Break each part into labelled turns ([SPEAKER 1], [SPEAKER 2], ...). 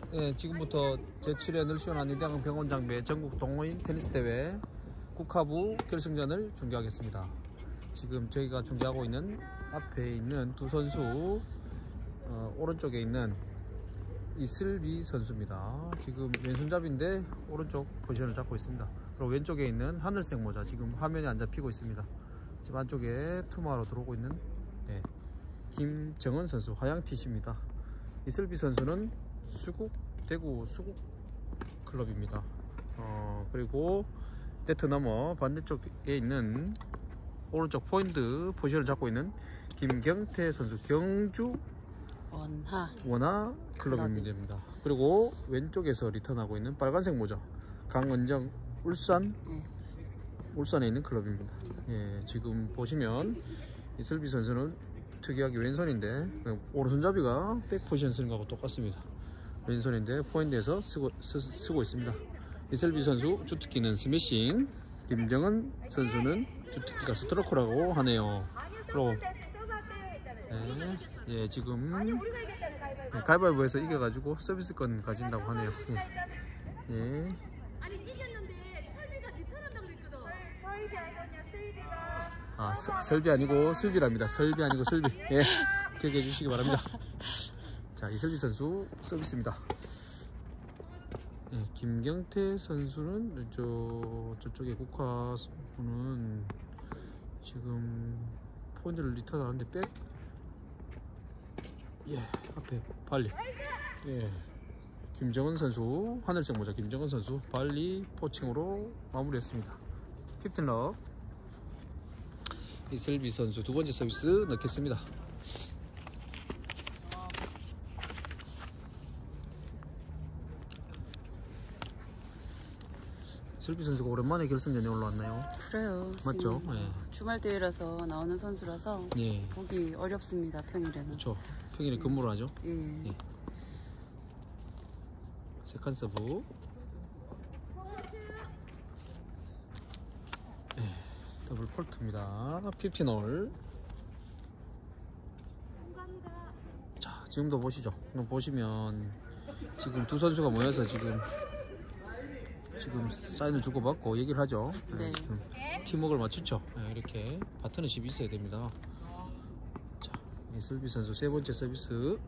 [SPEAKER 1] 예, 지금부터 제7회 늘시원 안윤대학원 병원장배 전국 동호인 테니스 대회 국하부 결승전을 중계하겠습니다. 지금 저희가 중계하고 있는 앞에 있는 두 선수, 오른쪽에 있는 이슬비 선수입니다. 지금 왼손잡이인데 오른쪽 포지션을 잡고 있습니다. 그리고 왼쪽에 있는 하늘색 모자, 지금 화면에 안 잡히고 있습니다. 지금 안쪽에 투마로 들어오고 있는 김정은 선수, 하양 티시입니다. 이슬비 선수는 대구 수국 클럽입니다. 그리고 네트 너머 반대쪽에 있는 오른쪽 포인트 포지션을 잡고 있는 김경태 선수, 경주 원하 클럽입니다. 그리고 왼쪽에서 리턴하고 있는 빨간색 모자 강은정 울산에 있는 클럽입니다. 예, 지금 보시면 이슬비 선수는 특이하게 왼손인데 오른손잡이가 백 포지션 쓰는 거하고 똑같습니다. 왼손인데 포인트에서 쓰고 있습니다. 이슬비 선수 주특기는 스매싱, 김정은 선수는 주특기가 스트로크라고 하네요. 그리고 예, 지금 가위바위보에서 이겨가지고 서비스권 가진다고 하네요. 예.
[SPEAKER 2] 아니 이겼는데 설비가 리턴한다고 그랬거든. 설비 아니냐, 슬비가.
[SPEAKER 1] 아, 설비 아니고 슬비랍니다. 설비 아니고 슬비. 예, 기억해 주시기 바랍니다. 자, 이슬비 선수 서비스입니다. 예, 김경태 선수는 저쪽에 국화분은 지금 포인트를 리턴하는데 앞에 발리. 예, 김정은 선수, 하늘색 모자 김정은 선수 발리 포칭으로 마무리했습니다. 15럽. 이슬비 선수 두 번째 서비스 넣겠습니다. 이슬비 선수가 오랜만에 결승전에 올라왔나요?
[SPEAKER 2] 그래요.
[SPEAKER 1] 맞죠? 예.
[SPEAKER 2] 주말 대회라서 나오는 선수라서
[SPEAKER 1] 예.
[SPEAKER 2] 보기 어렵습니다. 평일에는.
[SPEAKER 1] 그렇죠. 평일에 근무를 하죠.
[SPEAKER 2] 예.
[SPEAKER 1] 예. 세컨 서브. 예. 더블 폴트입니다. 15홀. 자, 지금도 보시죠. 보시면 지금 두 선수가 모여서 지금 사인을 주고받고 얘기를 하죠.
[SPEAKER 2] 네.
[SPEAKER 1] 지금 팀워크를 맞추죠. 이렇게 파트너십이 있어야 됩니다. 자, 이슬비 선수 세 번째 서비스.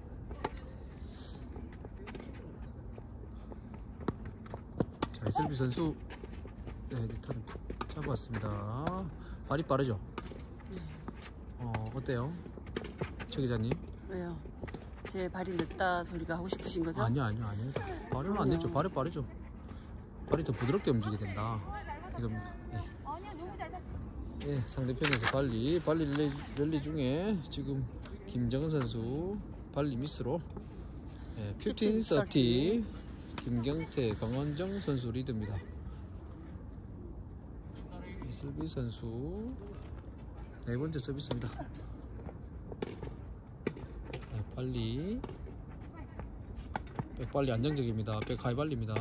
[SPEAKER 1] 자, 이슬비 선수 리턴 잡았습니다. 발이 빠르죠?
[SPEAKER 2] 네.
[SPEAKER 1] 어때요? 최 기자님?
[SPEAKER 2] 왜요? 제 발이 늦다 소리가 하고 싶으신 거죠?
[SPEAKER 1] 아니요. 발은 안 늦죠. 발이 빠르죠. 발이 더 부드럽게 움직이게 된다 이겁니다. 예, 상대편에서 발리 랠리 중에 지금 김정은 선수 발리 미스로 15-30 김경태 강원정 선수 리드입니다. 이슬비 선수 네 번째 서비스입니다. 발리 백발리 안정적입니다. 백하이발리입니다.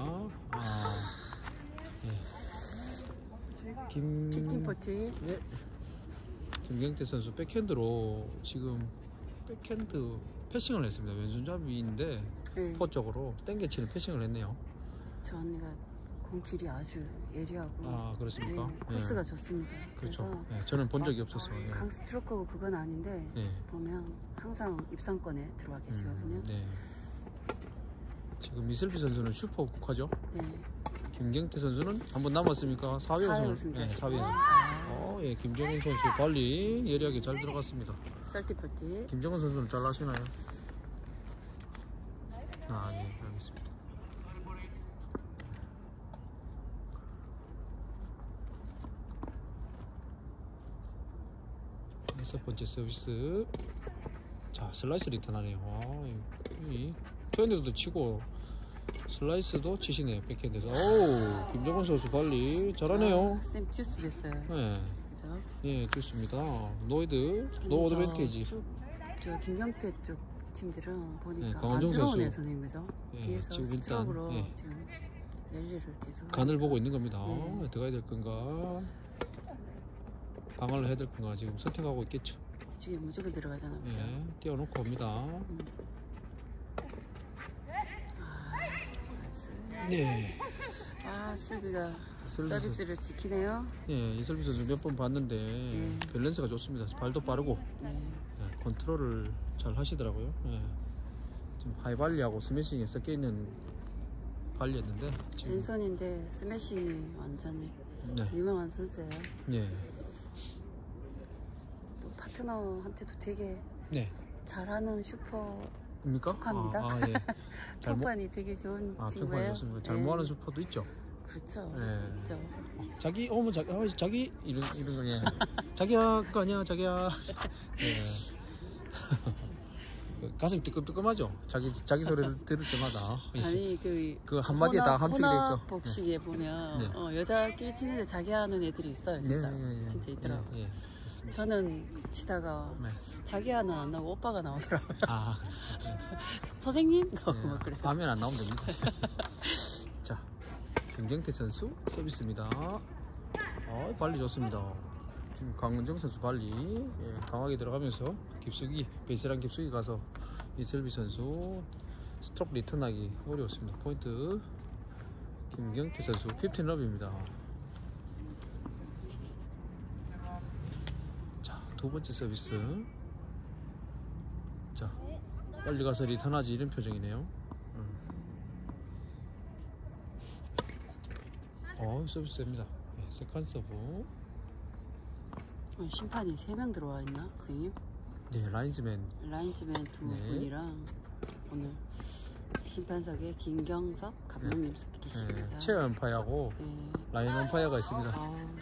[SPEAKER 1] 김경태 선수 백핸드로 지금 백핸드 패싱을 했습니다. 왼손잡이인데 포 쪽으로 땡겨치는 패싱을 했네요.
[SPEAKER 2] 저 언니가 공길이 아주 예리하고
[SPEAKER 1] 그렇습니까?
[SPEAKER 2] 코스가 좋습니다.
[SPEAKER 1] 그렇죠. 그래서 저는 본 적이 없어서
[SPEAKER 2] 강스트로크고 그건 아닌데 보면 항상 입상권에 들어와 계시거든요. 지금
[SPEAKER 1] 이슬비 선수는 슈퍼 국화죠?
[SPEAKER 2] 네.
[SPEAKER 1] 김경태 선수는 한 번 남았습니까? 4회 우승. 네, 4회 우승. 예, 김정은 선수 발리 예리하게 잘 들어갔습니다.
[SPEAKER 2] 썰티펄티.
[SPEAKER 1] 김정은 선수는 잘 하시나요? 네, 알겠습니다. 여섯 번째 서비스. 자, 슬라이스 리턴 하네요. 투핸드도 치고 슬라이스도 치시네요. 백핸드에서. 오, 김정은 선수 발리 잘하네요.
[SPEAKER 2] 쌤 듀스 됐어요.
[SPEAKER 1] 네.
[SPEAKER 2] 그죠?
[SPEAKER 1] 예, 좋습니다. 노 어드밴티지.
[SPEAKER 2] 저 김경태 쪽 팀들은 보니까
[SPEAKER 1] 강원정
[SPEAKER 2] 안 들어오네
[SPEAKER 1] 선수.
[SPEAKER 2] 선생님, 그죠? 뒤에서 스트로크로 지금 랠리를 계속
[SPEAKER 1] 간을 보고 있는 겁니다. 들어가야 될 건가, 방어를 해야 될 건가 지금 선택하고 있겠죠.
[SPEAKER 2] 이쪽에 무조건 들어가잖아, 그죠?
[SPEAKER 1] 띄워놓고 옵니다. 네.
[SPEAKER 3] 아, 슬비가 서비스를 지키네요.
[SPEAKER 1] 예, 이 서비스를 몇 번 봤는데 밸런스가 좋습니다. 발도 빠르고 예, 컨트롤을 잘 하시더라고요. 예. 지금 하이발리하고 스매싱에 섞여 있는 발리였는데 지금
[SPEAKER 3] 왼손인데 스매싱이 완전히 유명한 선수예요.
[SPEAKER 1] 예.
[SPEAKER 3] 또 파트너한테도 되게
[SPEAKER 1] 네.
[SPEAKER 3] 잘하는 슈퍼
[SPEAKER 1] 입니까?
[SPEAKER 3] 속합니다.
[SPEAKER 1] 예.
[SPEAKER 3] 평판이 되게 좋은 친구예요.
[SPEAKER 1] 좋습니다. 잘 모아는 슈퍼도 있죠.
[SPEAKER 3] 그렇죠.
[SPEAKER 1] 예.
[SPEAKER 3] 있죠.
[SPEAKER 1] 자기 오면 자기 이런 거예. 자기야 거 아니야 자기야. 예. 가슴 뜨끔뜨끔하죠. 자기 소리를 들을 때마다.
[SPEAKER 3] 아니
[SPEAKER 1] 그 한마디에 다 함축이 되어 있죠.
[SPEAKER 3] 복식에 보면 여자끼리 치는데 자기 하는 애들이 있어요. 진짜 진짜 있더라고. 저는 치다가 자기야는 안 나오고 오빠가 나오더라고요.
[SPEAKER 1] 아, 그렇죠.
[SPEAKER 3] 선생님? 뭐 그래.
[SPEAKER 1] 밤에는 안 나오면 됩니다. 자, 김경태 선수 서비스입니다. 발리 좋습니다. 지금 강은정 선수 발리 강하게 들어가면서 깊숙이 베이스랑 깊숙이 가서 이슬비 선수 스트로크 리턴하기 어려웠습니다. 포인트 김경태 선수 15럽입니다. 자, 두 번째 서비스. 자, 빨리 가서 리턴하지 이런 표정이네요. 서비스입니다. 세컨 서브.
[SPEAKER 3] 심판이 3명 들어와 있나, 선생님?
[SPEAKER 1] 네, 라인즈맨
[SPEAKER 3] 두 분이랑 오늘 심판석에 김경석 감독님 계십니다.
[SPEAKER 1] 체어 엄파이어하고 라인 엄파이어가 있습니다.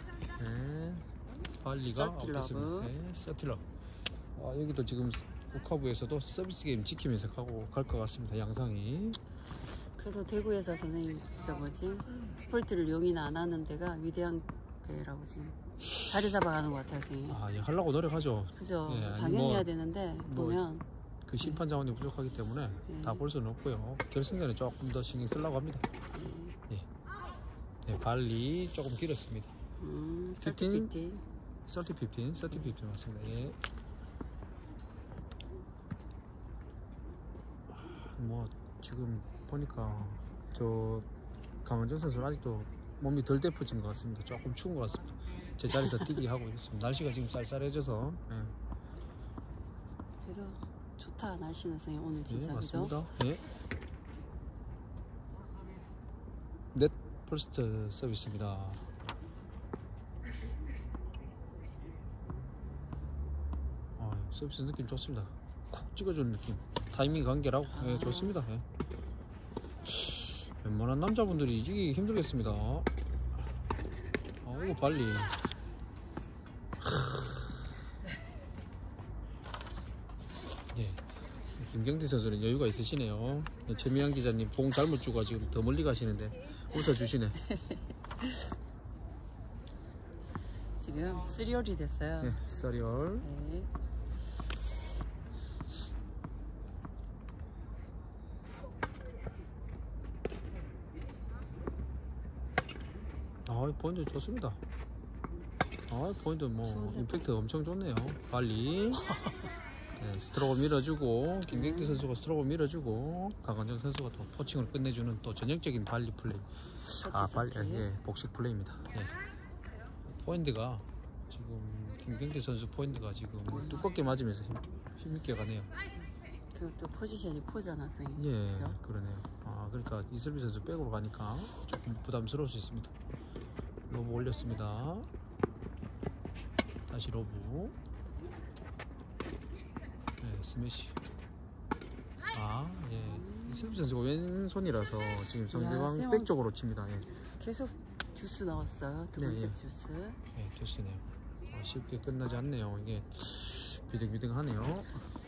[SPEAKER 1] 발리가 없겠습니다. 서틸러. 여기도 지금 오카부에서도 서비스 게임 지키면서 갈 것 같습니다. 양상이.
[SPEAKER 3] 그래서 대구에서 선생님 폴트를 용인 안 하는 데가 위대한 배라고 지금 자리 잡아가는 것 같아요, 선생님.
[SPEAKER 1] 하려고 노력하죠.
[SPEAKER 3] 그죠. 당연히 해야 되는데 보면
[SPEAKER 1] 그 심판 자원이 부족하기 때문에 다 볼 수는 없고요. 결승전에 조금 더 신경 쓰려고 합니다. 발리 조금 길었습니다. 30, 15 맞습니다. 예. 지금 보니까 저 강은정 선수는 아직도 몸이 덜 데펴진 것 같습니다. 조금 추운 것 같습니다. 제 자리에서 뛰기 하고 있습니다. 날씨가 지금 쌀쌀해져서.
[SPEAKER 3] 그래서 좋다 날씨는 선생님 오늘 진짜.
[SPEAKER 1] 맞습니다. 그죠? 넷 퍼스트 서비스입니다. 서비스 느낌 좋습니다. 콕 찍어주는 느낌. 타이밍 관계라고. 좋습니다. 웬만한 남자분들이 이기기 힘들겠습니다. 이거 빨리. 김경태 선수는 여유가 있으시네요. 최미양 기자님 공 잘못 주고 지금 더 멀리 가시는데 웃어주시네.
[SPEAKER 3] 지금 3홀이 됐어요.
[SPEAKER 1] 3홀. 포인트 좋습니다. 포인트 임팩트 엄청 좋네요. 발리. 스트로크 밀어주고 김경태 선수가 스트로크 밀어주고 강은정 선수가 또 포칭을 끝내주는 또 전형적인 발리 플레이. 복식 플레이입니다. 포인트가 지금 김경태 선수 포인트가 지금 두껍게 맞으면서 힘있게 가네요.
[SPEAKER 3] 그리고 또 포지션이 포잖아, 선생님. 그죠?
[SPEAKER 1] 그러네요. 그러니까 이슬비 선수 백으로 가니까 조금 부담스러울 수 있습니다. 로브 올렸습니다. 다시 로브. 스매시. 이슬비 선수가 왼손이라서 지금 상대방 백 쪽으로 칩니다.
[SPEAKER 3] 계속 듀스 나왔어요. 두 번째 듀스.
[SPEAKER 1] 듀스네요. 쉽게 끝나지 않네요. 이게 비등비등하네요.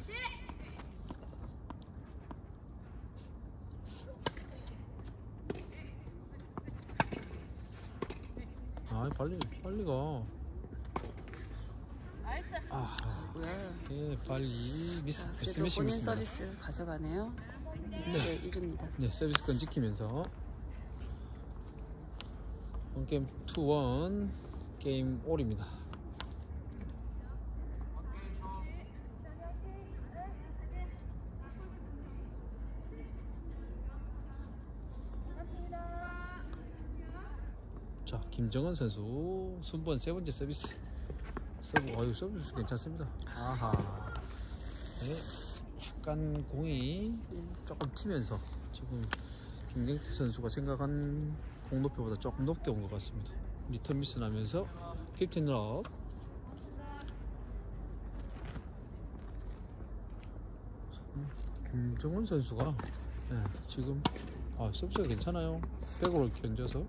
[SPEAKER 1] 빨리가. 빨리
[SPEAKER 3] 그래도 본인 서비스 가져가네요. 1입니다.
[SPEAKER 1] 서비스권 지키면서 게임 2-1 게임 올입니다. 자, 김정은 선수 순번 세 번째 서비스. 서브, 서비스 괜찮습니다. 아하. 네, 약간 공이 조금 튀면서 지금 김경태 선수가 생각한 공 높이보다 조금 높게 온 것 같습니다. 리턴 미스 나면서 15럽. 김정은 선수가 지금 서비스가 괜찮아요. 백으로 견져서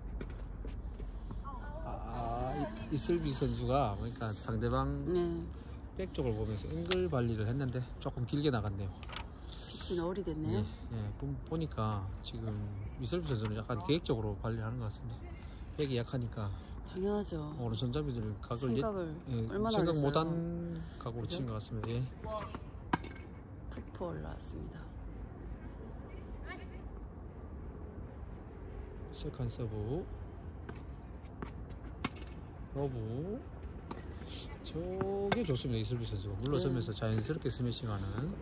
[SPEAKER 1] 이슬비 선수가 그러니까 상대방 백 쪽을 보면서 앵글 발리를 했는데 조금 길게 나갔네요.
[SPEAKER 3] 진짜 어리 됐네요.
[SPEAKER 1] 그럼 보니까 지금 이슬비 선수는 약간 계획적으로 발리하는 것 같습니다. 백이 약하니까
[SPEAKER 3] 당연하죠.
[SPEAKER 1] 오른손잡이들 각을
[SPEAKER 3] 생각을 얼마나
[SPEAKER 1] 생각
[SPEAKER 3] 했어요.
[SPEAKER 1] 못한 각으로 친 것 같습니다.
[SPEAKER 3] 푹 올라왔습니다.
[SPEAKER 1] 세컨 서브 러브. 저게 좋습니다. 이슬비 선수가 물러서면서 자연스럽게 스매싱하는.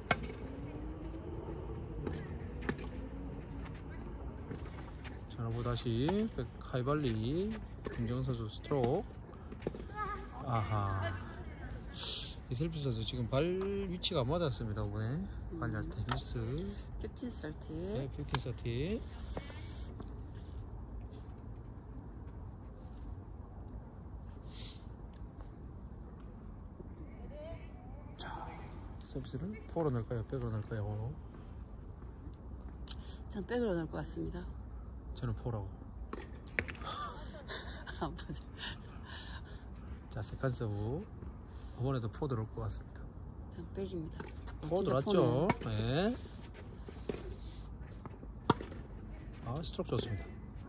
[SPEAKER 1] 자, 러브 다시 하이발리. 김정은 선수 스트로크. 아하. 이슬비 선수 지금 발 위치가 안 맞았습니다. 이번에 발리할 때 미스.
[SPEAKER 3] 15-30.
[SPEAKER 1] 네, 15-30. 서비스를 포로 넣을까요? 백으로 넣을까요?
[SPEAKER 3] 전 백으로 넣을 것 같습니다.
[SPEAKER 1] 저는 포라고.
[SPEAKER 3] 안 보죠.
[SPEAKER 1] 자, 세컨 서브. 이번에도 포 들어올 것 같습니다.
[SPEAKER 3] 전 백입니다.
[SPEAKER 1] 포 들어왔죠? 네. 스트로크 좋습니다.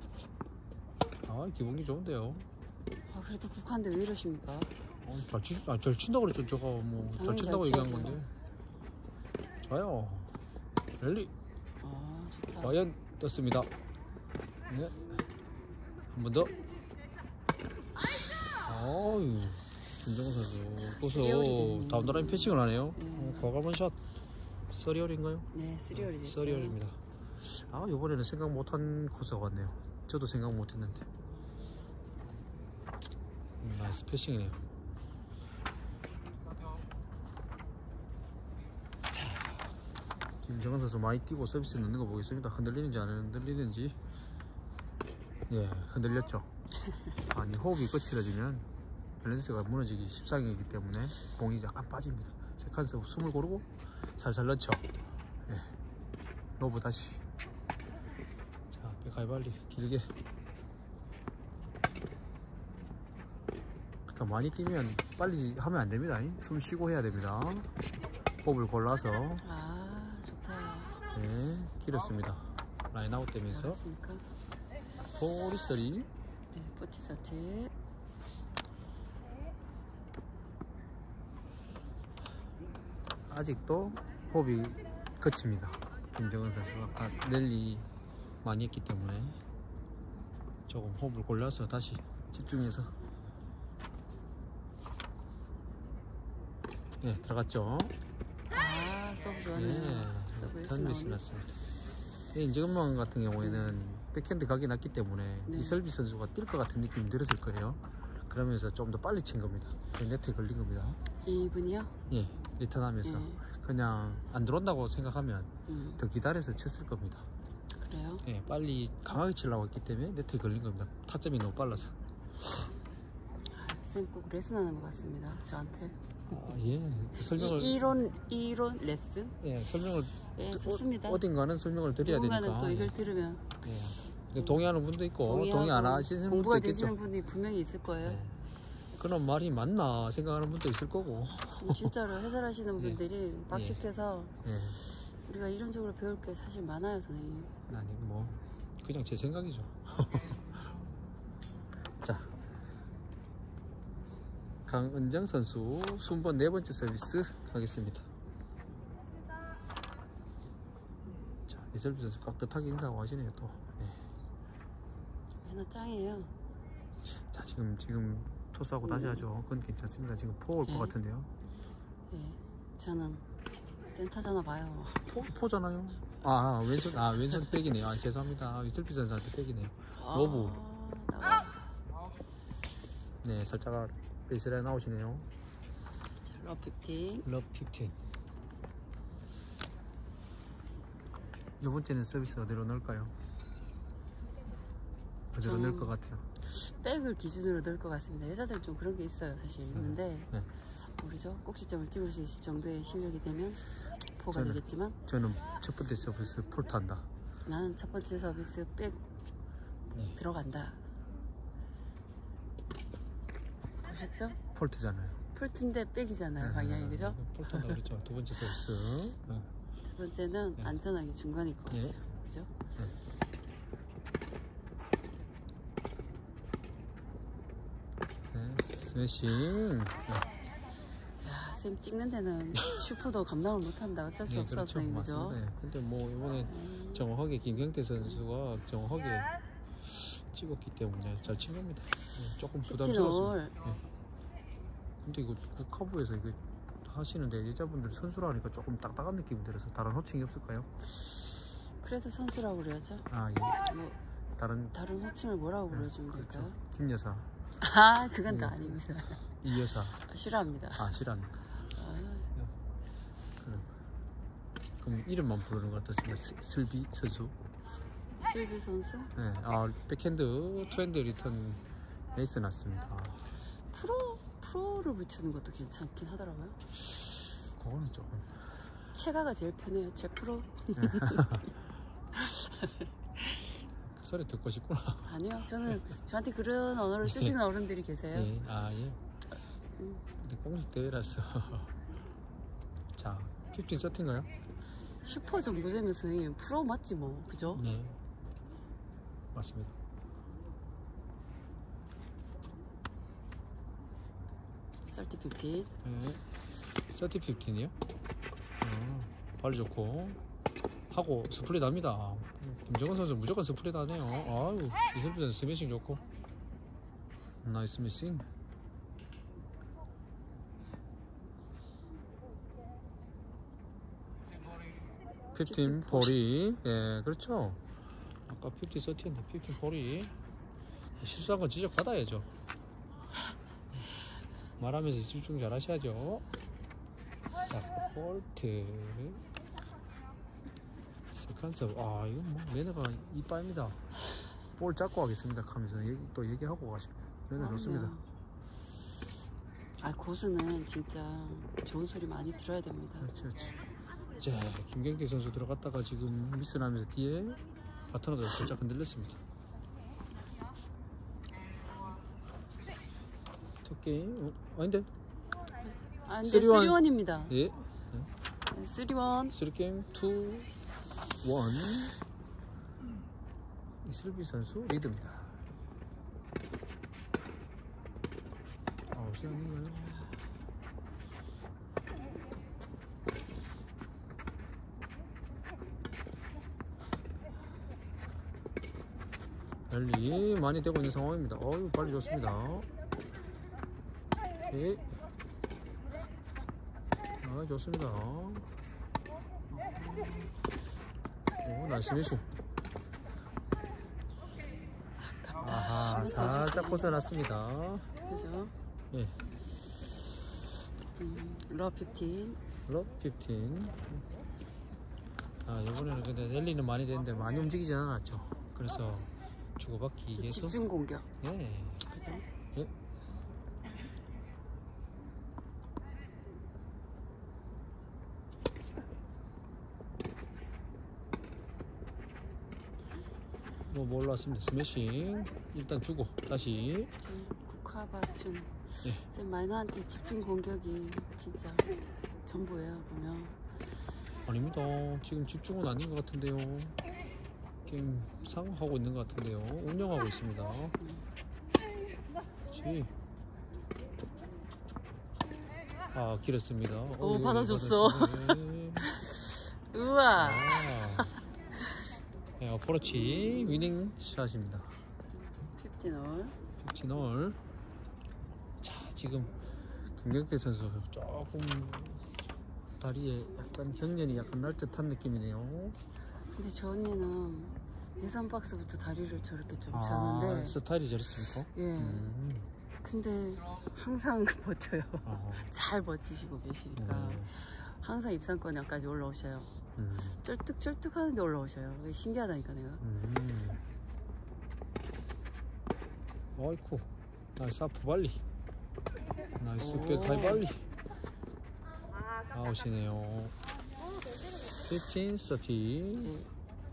[SPEAKER 1] 기분이 좋은데요.
[SPEAKER 3] 그래도 국한데 왜 이러십니까?
[SPEAKER 1] 잘 친다고 그랬죠. 제가 뭐 잘 친다고 얘기한 건데. 좋아요. 랠리.
[SPEAKER 3] 좋다.
[SPEAKER 1] 과연 떴습니다. 네. 한 번 더. 김정은 선수 벌써 다운더라인 패칭을 하네요. 과감한 샷. 서리얼인가요?
[SPEAKER 3] 네, 서리얼이 됐어요.
[SPEAKER 1] 서리얼입니다. 이번에는 생각 못한 코스가 왔네요. 저도 생각 못했는데. 나이스 패싱이네요. 김정은 선수 많이 뛰고 서비스 넣는 거 보겠습니다. 흔들리는지 안 흔들리는지. 흔들렸죠. 호흡이 거칠어지면 밸런스가 무너지기 십상이기 때문에 공이 약간 빠집니다. 세컨 서브 숨을 고르고 살살 넣죠. 로브 다시. 자, 백하이발리 길게. 그러니까 많이 뛰면 빨리 하면 안 됩니다. 숨 쉬고 해야 됩니다. 호흡을 골라서.
[SPEAKER 3] 좋다.
[SPEAKER 1] 길었습니다. 라인 아웃 되면서. 포리서리.
[SPEAKER 3] 네, 포티서티.
[SPEAKER 1] 아직도 호흡이 거칩니다. 김정은 선수가 랠리 많이 했기 때문에 조금 호흡을 골라서 다시 집중해서. 들어갔죠.
[SPEAKER 3] 서브 좋았네요.
[SPEAKER 1] 턴 미스 났습니다. 인정만 같은 경우에는 백핸드 각이 났기 때문에 이슬비 선수가 뛸 것 같은 느낌이 들었을 거예요. 그러면서 좀 더 빨리 친 겁니다. 네트에 걸린 겁니다.
[SPEAKER 3] 이분이요?
[SPEAKER 1] 리턴하면서 그냥 안 들어온다고 생각하면 더 기다려서 쳤을 겁니다.
[SPEAKER 3] 그래요?
[SPEAKER 1] 빨리 강하게 치려고 했기 때문에 네트에 걸린 겁니다. 타점이 너무 빨라서.
[SPEAKER 3] 쌤 꼭 레슨하는 것 같습니다. 저한테.
[SPEAKER 1] 설명을
[SPEAKER 3] 이론 레슨?
[SPEAKER 1] 설명을
[SPEAKER 3] 좋습니다.
[SPEAKER 1] 어딘가는 설명을 드려야 되니까.
[SPEAKER 3] 누군가는 또 이걸 들으면
[SPEAKER 1] 동의하는 분도 있고 동의 안 하시는 분도
[SPEAKER 3] 공부가
[SPEAKER 1] 있겠죠.
[SPEAKER 3] 되시는 분이 분명히 있을 거예요.
[SPEAKER 1] 그런 말이 맞나 생각하는 분도 있을 거고.
[SPEAKER 3] 진짜로 해설하시는 분들이 박식해서 우리가 이론적으로 배울 게 사실 많아요, 선생님.
[SPEAKER 1] 아니 뭐 그냥 제 생각이죠. 자, 강은정 선수 순번 네 번째 서비스 하겠습니다. 자, 이슬비 선수 깍듯하게 인사하고 하시네요 또.
[SPEAKER 3] 매너 짱이에요.
[SPEAKER 1] 자, 지금 토스하고 다시 하죠. 그건 괜찮습니다. 지금 포 올 것 같은데요.
[SPEAKER 3] 저는 센터 전화 봐요.
[SPEAKER 1] 포잖아요. 왼손 백이네요. 죄송합니다. 이슬비 선수한테 백이네요. 로브. 네, 살짝 베이스라인 나오시네요.
[SPEAKER 3] 러브 15.
[SPEAKER 1] 러브 15. 이번째는 서비스 어디로 넣을까요? 어디로 넣을 것 같아요?
[SPEAKER 3] 백을 기준으로 넣을 것 같습니다. 여자들은 좀 그런 게 있어요. 사실 있는데
[SPEAKER 1] 네.
[SPEAKER 3] 모르죠. 꼭지점을 찍을 수 있을 정도의 실력이 되면 포가 되겠지만
[SPEAKER 1] 저는 첫 번째 서비스 폴트 한다.
[SPEAKER 3] 나는 첫 번째 서비스 백 들어간다. 보셨죠?
[SPEAKER 1] 폴트잖아요.
[SPEAKER 3] 폴트인데 백이잖아요. 방향이 그죠?
[SPEAKER 1] 폴트 한다 그랬죠. 두 번째 서비스.
[SPEAKER 3] 두 번째는 안전하게 중간일 것 같아요. 그죠?
[SPEAKER 1] 스매싱.
[SPEAKER 3] 야, 쌤 찍는 데는 슈퍼도 감당을 못한다. 어쩔 수 없었어요. 그렇죠? 그죠?
[SPEAKER 1] 맞습니다. 근데 뭐 이번에 정확하게 김경태 선수가 정확하게 찍었기 때문에 잘 친 겁니다. 조금 부담스러웠습니다. 근데 이거 국카부에서 이거 하시는데 여자분들 선수라 하니까 조금 딱딱한 느낌이 들어서 다른 호칭이 없을까요?
[SPEAKER 3] 그래도 선수라고 그래야죠.
[SPEAKER 1] 아, 예.
[SPEAKER 3] 뭐
[SPEAKER 1] 다른
[SPEAKER 3] 호칭을 뭐라고 불러주면
[SPEAKER 1] 그렇죠.
[SPEAKER 3] 될까요?
[SPEAKER 1] 김 여사.
[SPEAKER 3] 아, 그건 다 아닙니다.
[SPEAKER 1] 이 여사.
[SPEAKER 3] 싫어합니다.
[SPEAKER 1] 아, 싫어합니까? 그럼 이름만 부르는 것 어떻습니까? 슬비 선수.
[SPEAKER 3] 슬비 선수?
[SPEAKER 1] 네, 백핸드 투핸드 리턴 에이스 났습니다.
[SPEAKER 3] 프로를 붙이는 것도 괜찮긴 하더라고요.
[SPEAKER 1] 그거는 조금.
[SPEAKER 3] 체가가 제일 편해요. 제 프로.
[SPEAKER 1] 그 소리 듣고 싶구나.
[SPEAKER 3] 아니요, 저한테 그런 언어를 쓰시는 어른들이 계세요.
[SPEAKER 1] 예, 근데 공식 대회라서. 자, 15 서트인가요?
[SPEAKER 3] 슈퍼 정도 되면 선생님 프로 맞지 뭐, 그죠?
[SPEAKER 1] 네, 맞습니다.
[SPEAKER 3] 서티 15.
[SPEAKER 1] 네, 서티 15이요? 발이 좋고 하고 스플릿 합니다. 김정은 선수 무조건 스플릿 하네요. 아유, 이슬비 선수 스매싱 좋고 나이스 미싱. 피프틴 볼이, 예, 그렇죠. 아까 50 30인데 15 볼이 실수한 건 지적 받아야죠. 말하면서 집중 잘 하셔야죠. 자, 폴트 세컨서. 아, 이건 뭐 매너가 이빠입니다. 볼 잡고 하겠습니다 하면서 또 얘기하고 가시고 매너 좋습니다.
[SPEAKER 3] 아, 고수는 진짜 좋은 소리 많이 들어야 됩니다.
[SPEAKER 1] 그렇지. 자, 김경태 선수 들어갔다가 지금 미스나면서 뒤에 파트너가 살짝 흔들렸습니다. 게임 아닌데?
[SPEAKER 3] 아, 근데 3-1입니다.
[SPEAKER 1] 예.
[SPEAKER 3] 3-1.
[SPEAKER 1] 3게임 2-1. 이슬비 선수 리드입니다. 아웃이 아닌가요? 랠리 많이 되고 있는 상황입니다. 어유, 빨리 좋습니다. 오케이. 아, 좋습니다. 오, 나이스 미싱. 아하, 살짝 벗어났습니다.
[SPEAKER 3] 그죠?
[SPEAKER 1] 예.
[SPEAKER 3] 러브 15.
[SPEAKER 1] 러브 15. 아, 이번에는 근데 랠리는 많이 되는데 많이 움직이진 않았죠. 그래서 주고받기 위해서
[SPEAKER 3] 집중 공격.
[SPEAKER 1] 예.
[SPEAKER 3] 그죠?
[SPEAKER 1] 예. 뭐 올라왔습니다. 스매싱 일단 주고 다시.
[SPEAKER 3] 국화밭은 쌤 마이너한테 집중 공격이 진짜 전부예요. 보면
[SPEAKER 1] 아닙니다. 지금 집중은 아닌 것 같은데요. 게임 상하고 있는 것 같은데요. 운영하고 있습니다. 그렇지. 아, 길었습니다.
[SPEAKER 3] 오, 받아줬어. 우와.
[SPEAKER 1] 네, 어프로치 위닝 샷입니다.
[SPEAKER 3] 15홀.
[SPEAKER 1] 15홀. 자, 지금 김경태 선수 조금 다리에 약간 경련이 약간 날 듯한 느낌이네요.
[SPEAKER 3] 근데 저 언니는 예선 박스부터 다리를 저렇게 좀 쳤는데
[SPEAKER 1] 스타일이 저렇습니까?
[SPEAKER 3] 예. 근데 항상 버텨요. 잘 버티시고 계시니까 항상 입상권까지 올라오셔요. 쩔뚝쩔뚝 하는데 올라오셔요. 이게 신기하다니까 내가.
[SPEAKER 1] 어이쿠 나이스 아프 발리. 나이스 백하이 발리. 아웃이네요. 15, 30.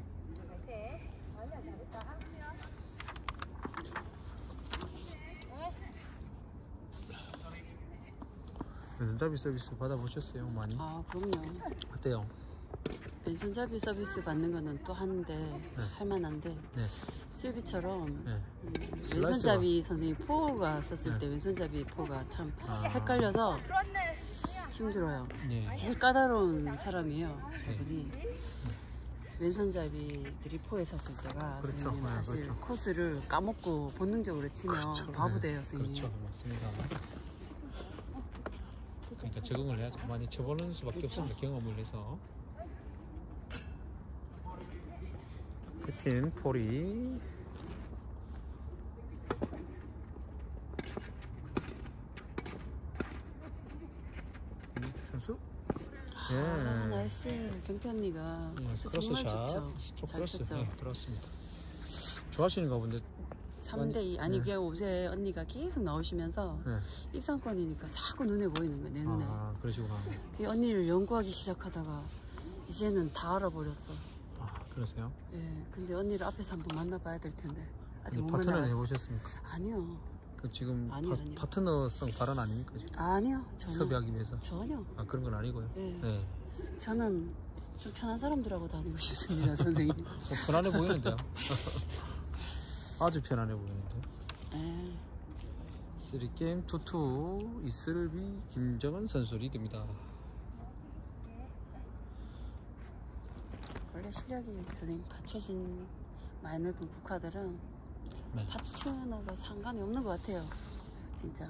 [SPEAKER 1] 왼손잡이 서비스 받아보셨어요? 많이?
[SPEAKER 3] 아 그럼요.
[SPEAKER 1] 어때요?
[SPEAKER 3] 왼손잡이 서비스 받는 거는 또 하는데
[SPEAKER 1] 네.
[SPEAKER 3] 할만한데
[SPEAKER 1] 네.
[SPEAKER 3] 슬비처럼
[SPEAKER 1] 네.
[SPEAKER 3] 왼손잡이 선생님 포가 썼을
[SPEAKER 1] 네.
[SPEAKER 3] 때 왼손잡이 포가 참 헷갈려서 힘들어요.
[SPEAKER 1] 네.
[SPEAKER 3] 제일 까다로운 사람이에요. 저분이. 왼손잡이들이 포에 섰을 때가
[SPEAKER 1] 그렇죠.
[SPEAKER 3] 선생님 사실
[SPEAKER 1] 그렇죠.
[SPEAKER 3] 코스를 까먹고 본능적으로 치면
[SPEAKER 1] 그렇죠.
[SPEAKER 3] 바보 돼요, 선생님.
[SPEAKER 1] 그렇죠, 맞습니다. 그러니까 적응을 해야죠. 많이 쳐보는 수밖에
[SPEAKER 3] 그렇죠.
[SPEAKER 1] 없습니다. 경험을 해서. 패틴 포리. 선수. 예.
[SPEAKER 3] 나이스. 경태 언니가 코스
[SPEAKER 1] 크로스
[SPEAKER 3] 정말
[SPEAKER 1] 샷,
[SPEAKER 3] 좋죠.
[SPEAKER 1] 스톱
[SPEAKER 3] 잘
[SPEAKER 1] 크로스.
[SPEAKER 3] 쳤죠.
[SPEAKER 1] 네, 들어왔습니다. 좋아하시는가 본데.
[SPEAKER 3] 3대2 아니 그게 어제 언니가 계속 나오시면서
[SPEAKER 1] 네.
[SPEAKER 3] 입상권이니까 자꾸 눈에 보이는 거야, 내 눈에.
[SPEAKER 1] 아, 그러시구나.
[SPEAKER 3] 그 언니를 연구하기 시작하다가 이제는 다 알아버렸어.
[SPEAKER 1] 아, 그러세요?
[SPEAKER 3] 예. 근데 언니를 앞에서 한번 만나봐야 될 텐데 아직 못
[SPEAKER 1] 파트너
[SPEAKER 3] 만나.
[SPEAKER 1] 해보셨습니까?
[SPEAKER 3] 아니요.
[SPEAKER 1] 그 지금
[SPEAKER 3] 아니요.
[SPEAKER 1] 파트너성 발언 아닙니까? 지금?
[SPEAKER 3] 아니요. 전혀.
[SPEAKER 1] 섭외하기 위해서?
[SPEAKER 3] 전혀.
[SPEAKER 1] 아, 그런 건 아니고요.
[SPEAKER 3] 예.
[SPEAKER 1] 네.
[SPEAKER 3] 저는 좀 편한 사람들하고 다니고 싶습니다, 선생님.
[SPEAKER 1] 편안해 보이는데요? 아주 편안해 보이는데.
[SPEAKER 3] 예.
[SPEAKER 1] 3게임 2-2 이슬비 김정은 선수 리드입니다.
[SPEAKER 3] 원래 실력이 선생님 갖춰진 마이너든 국화들은
[SPEAKER 1] 네.
[SPEAKER 3] 파트너가 상관이 없는 것 같아요, 진짜.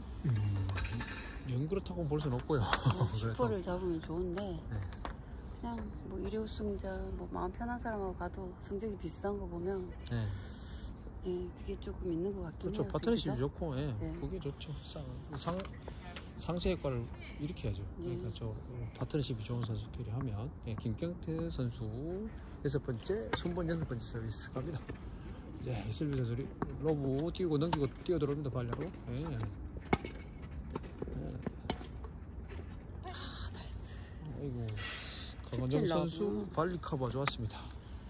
[SPEAKER 1] 영 그렇다고 볼 수는 없고요.
[SPEAKER 3] 슈퍼를 잡으면 좋은데
[SPEAKER 1] 네.
[SPEAKER 3] 그냥 뭐 1위 우승자 뭐 마음 편한 사람하고 가도 성적이 비슷한 거 보면
[SPEAKER 1] 네.
[SPEAKER 3] 예, 그게 조금 있는 것 같긴
[SPEAKER 1] 그렇죠.
[SPEAKER 3] 해요.
[SPEAKER 1] 파트너십이
[SPEAKER 3] 그죠?
[SPEAKER 1] 좋고, 예.
[SPEAKER 3] 네.
[SPEAKER 1] 그게 좋죠. 상세 효과를 일으켜야죠. 그러니까 저 파트너십이 좋은 선수끼리 하면, 예, 김경태 선수 6번째, 순번 6번째 서비스 갑니다. 예, 이슬비 선수 로브 띄우고 넘기고 뛰어들어옵니다. 발려로. 예.
[SPEAKER 3] 아, 나이스.
[SPEAKER 1] 아이고, 강원정 선수 발리 커버 좋았습니다.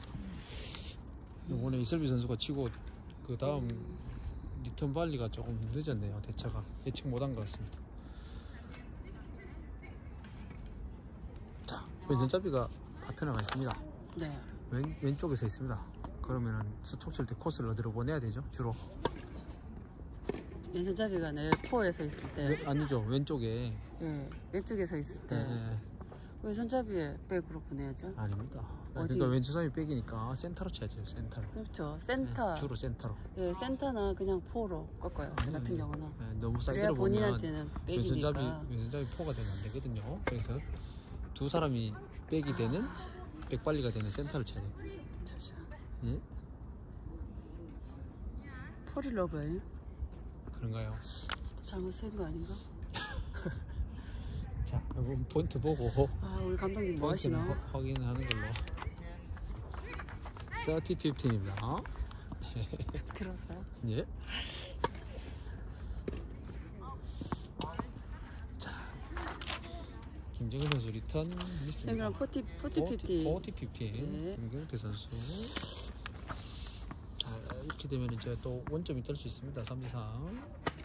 [SPEAKER 1] 이번에 이슬비 선수가 치고 그 다음 리턴 발리가 조금 늦었네요. 대차가 예측 못한 것 같습니다. 자, 왼손잡이가 파트너가 있습니다.
[SPEAKER 3] 네.
[SPEAKER 1] 왼쪽에 서 있습니다. 그러면은 스톡 칠 때 코스를 어디로 보내야 되죠? 주로?
[SPEAKER 3] 왼손잡이가 내 포에 서 있을 때
[SPEAKER 1] 아니죠. 왼쪽에.
[SPEAKER 3] 예, 왼쪽에 서 있을 때 왼손잡이에 백으로 보내야죠.
[SPEAKER 1] 아닙니다.
[SPEAKER 3] 어디?
[SPEAKER 1] 그러니까 왼손잡이 백이니까 센터로 쳐야죠. 센터로.
[SPEAKER 3] 그렇죠. 센터.
[SPEAKER 1] 주로 센터로.
[SPEAKER 3] 예, 센터나 그냥 포로 꺾어요. 제 같은 경우는.
[SPEAKER 1] 너무
[SPEAKER 3] 그래야
[SPEAKER 1] 사이드로 보면
[SPEAKER 3] 본인한테는 백이니까.
[SPEAKER 1] 왼손잡이 포가 되면 안 되거든요. 그래서 두 사람이 백이 되는 백발리가 되는 센터를 쳐야 돼요.
[SPEAKER 3] 잠시만.
[SPEAKER 1] 예?
[SPEAKER 3] 포리 러버예요?
[SPEAKER 1] 그런가요?
[SPEAKER 3] 또 잘못 센 거 아닌가?
[SPEAKER 1] 자, 여러분 포인트 보고
[SPEAKER 3] 아, 우리 감독님 뭐 하시나?
[SPEAKER 1] 확인하는 걸로. 30-15입니다.
[SPEAKER 3] 들었어요?
[SPEAKER 1] 예. 자, 김정은 선수 리턴 미스입니다.
[SPEAKER 3] 생그랑 40-50. 네.
[SPEAKER 1] 김경태 선수. 자, 이렇게 되면 이제 또 원점이 될 수 있습니다. 3-2-3.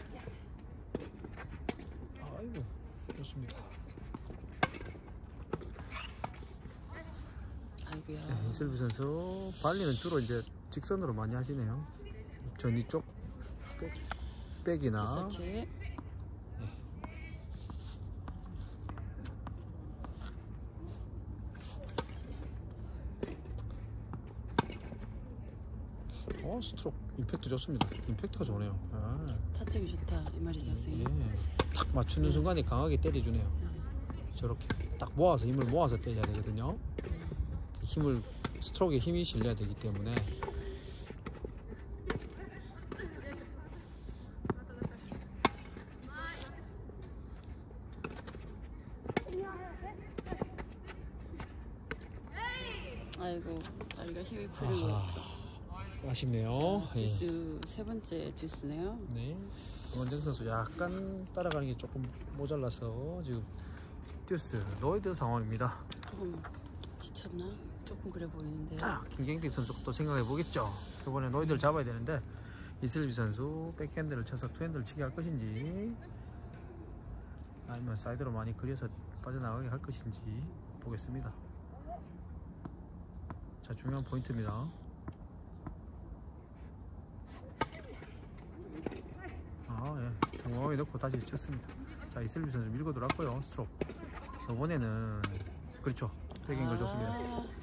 [SPEAKER 1] 아이고, 좋습니다.
[SPEAKER 3] 아이고야.
[SPEAKER 1] 네, 이슬비 선수 발리는 주로 이제 직선으로 많이 하시네요. 전위 쪽 백이나.
[SPEAKER 3] 뒷설치.
[SPEAKER 1] 스트로크 임팩트 좋습니다. 임팩트가 좋네요. 아.
[SPEAKER 3] 타점이 좋다 이 말이죠, 선생님.
[SPEAKER 1] 예. 딱 맞추는 순간에 강하게 때려주네요. 저렇게 딱 모아서 힘을 모아서 때려야 되거든요. 스트로크에 힘이 실려야 되기 때문에.
[SPEAKER 3] 다리가 힘이 풀린 것 같아요.
[SPEAKER 1] 아쉽네요.
[SPEAKER 3] 자, 듀스 세 번째 듀스네요.
[SPEAKER 1] 네. 원정 선수 약간 따라가는 게 조금 모자라서 지금 듀스 노이드 상황입니다.
[SPEAKER 3] 조금 지쳤나? 조금 그래 보이는데.
[SPEAKER 1] 자, 김경택 선수가 또 생각해 보겠죠. 이번에 노이드를 잡아야 되는데 이슬비 선수 백핸드를 쳐서 투핸드를 치게 할 것인지 아니면 사이드로 많이 그려서 빠져나가게 할 것인지 보겠습니다. 자, 중요한 포인트입니다. 예, 평범하게 넣고 다시 쳤습니다. 자, 이슬비 선수 밀고 들어왔고요. 스트로크. 이번에는 그렇죠. 백앵글 좋습니다.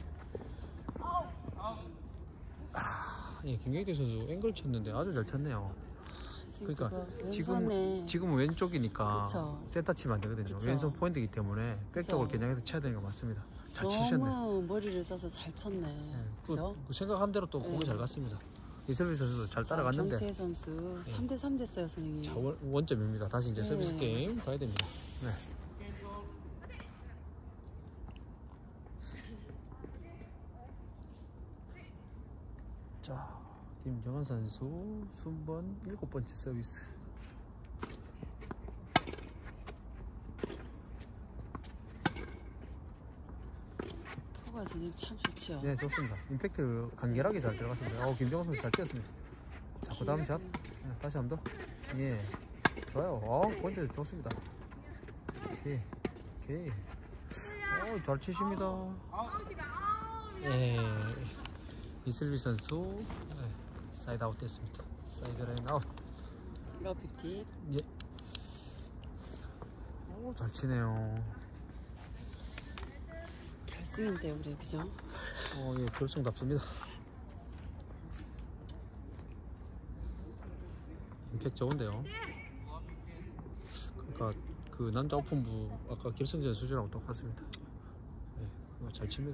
[SPEAKER 1] 예, 김경태 선수 앵글 쳤는데 아주 잘 쳤네요. 그러니까 지금은 왼쪽이니까
[SPEAKER 3] 그쵸.
[SPEAKER 1] 센터 치면 안 되거든요.
[SPEAKER 3] 그쵸.
[SPEAKER 1] 왼손 포인트이기 때문에 백쪽을 겨냥해서 쳐야 되는 거 맞습니다. 잘 치셨네.
[SPEAKER 3] 너무 머리를 써서 잘 쳤네.
[SPEAKER 1] 예,
[SPEAKER 3] 그죠?
[SPEAKER 1] 그 생각한 대로 또 공이 잘 갔습니다. 이슬비 선수도 잘 따라갔는데.
[SPEAKER 3] 경태 선수 3대3 됐어요, 선생님.
[SPEAKER 1] 자, 원점입니다. 다시 이제 서비스 게임 가야 됩니다. 네. 자, 김정환 선수 순번 7번째 서비스.
[SPEAKER 3] 포가 선생님 참 좋죠.
[SPEAKER 1] 네, 좋습니다. 임팩트를 간결하게 잘 들어갔습니다. 김정환 선수 잘 뛰었습니다. 자, 그 다음 샷. 네, 다시 한 번 더. 예, 좋아요. 포인트 좋습니다. 오케이. 잘 치십니다. 예, 이슬비 선수 사이드 아웃 됐습니다. 사이드 라인 아웃.
[SPEAKER 3] 러브 50.
[SPEAKER 1] 예. 잘 치네요.
[SPEAKER 3] 결승인데 우리 그죠?
[SPEAKER 1] 예, 결승답습니다. 임팩트 좋은데요. 그러니까 그 남자 오픈부 아까 결승전 수준하고 똑같습니다. 네, 이거 잘 칩니다.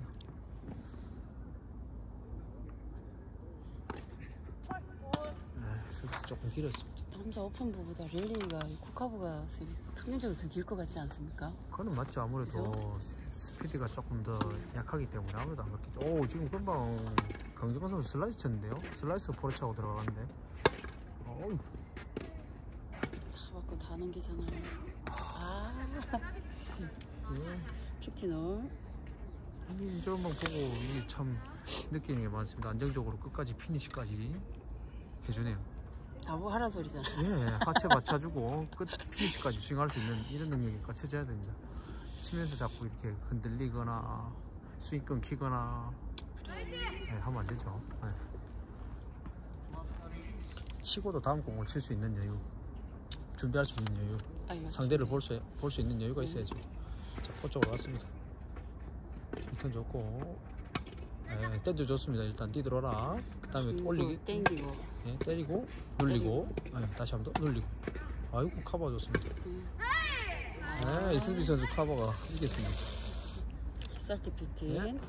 [SPEAKER 1] 네, 서비스 조금 길었습니다.
[SPEAKER 3] 남자 오픈부보다 랠리가 쿠카부가 평균적으로 더 길 것 같지 않습니까?
[SPEAKER 1] 그거는 맞죠. 아무래도
[SPEAKER 3] 그죠?
[SPEAKER 1] 스피드가 조금 더 약하기 때문에 아무래도 안 맞겠죠. 지금 금방 강정환 선수 슬라이스 쳤는데요. 슬라이스 포로 차고 들어가는데. 어휴.
[SPEAKER 3] 다 받고 다 넘기잖아요.
[SPEAKER 1] 예.
[SPEAKER 3] 50홀.
[SPEAKER 1] 저런 방 보고 이게 참 느끼는 게 많습니다. 안정적으로 끝까지 피니시까지 해주네요.
[SPEAKER 3] 나보고 하라 소리잖아.
[SPEAKER 1] 예, 하체 맞춰주고 끝 피니시까지 스윙할 수 있는 이런 능력이 갖춰져야 됩니다. 치면서 자꾸 이렇게 흔들리거나 스윙 끊기거나 하면 안 되죠. 치고도 다음 공을 칠 수 있는 여유, 준비할 수 있는 여유, 상대를 볼 수 있는 여유가 있어야죠. 자, 포 쪽으로 왔습니다. 리턴 좋고, 던져 좋습니다. 일단 뛰들어라. 그 다음에 올리기,
[SPEAKER 3] 땡기고,
[SPEAKER 1] 때리고, 눌리고, 다시 한번 더 눌리고. 아이고, 커버 좋습니다. 이슬비 선수 커버가 이겼습니다.
[SPEAKER 3] 설티피틴.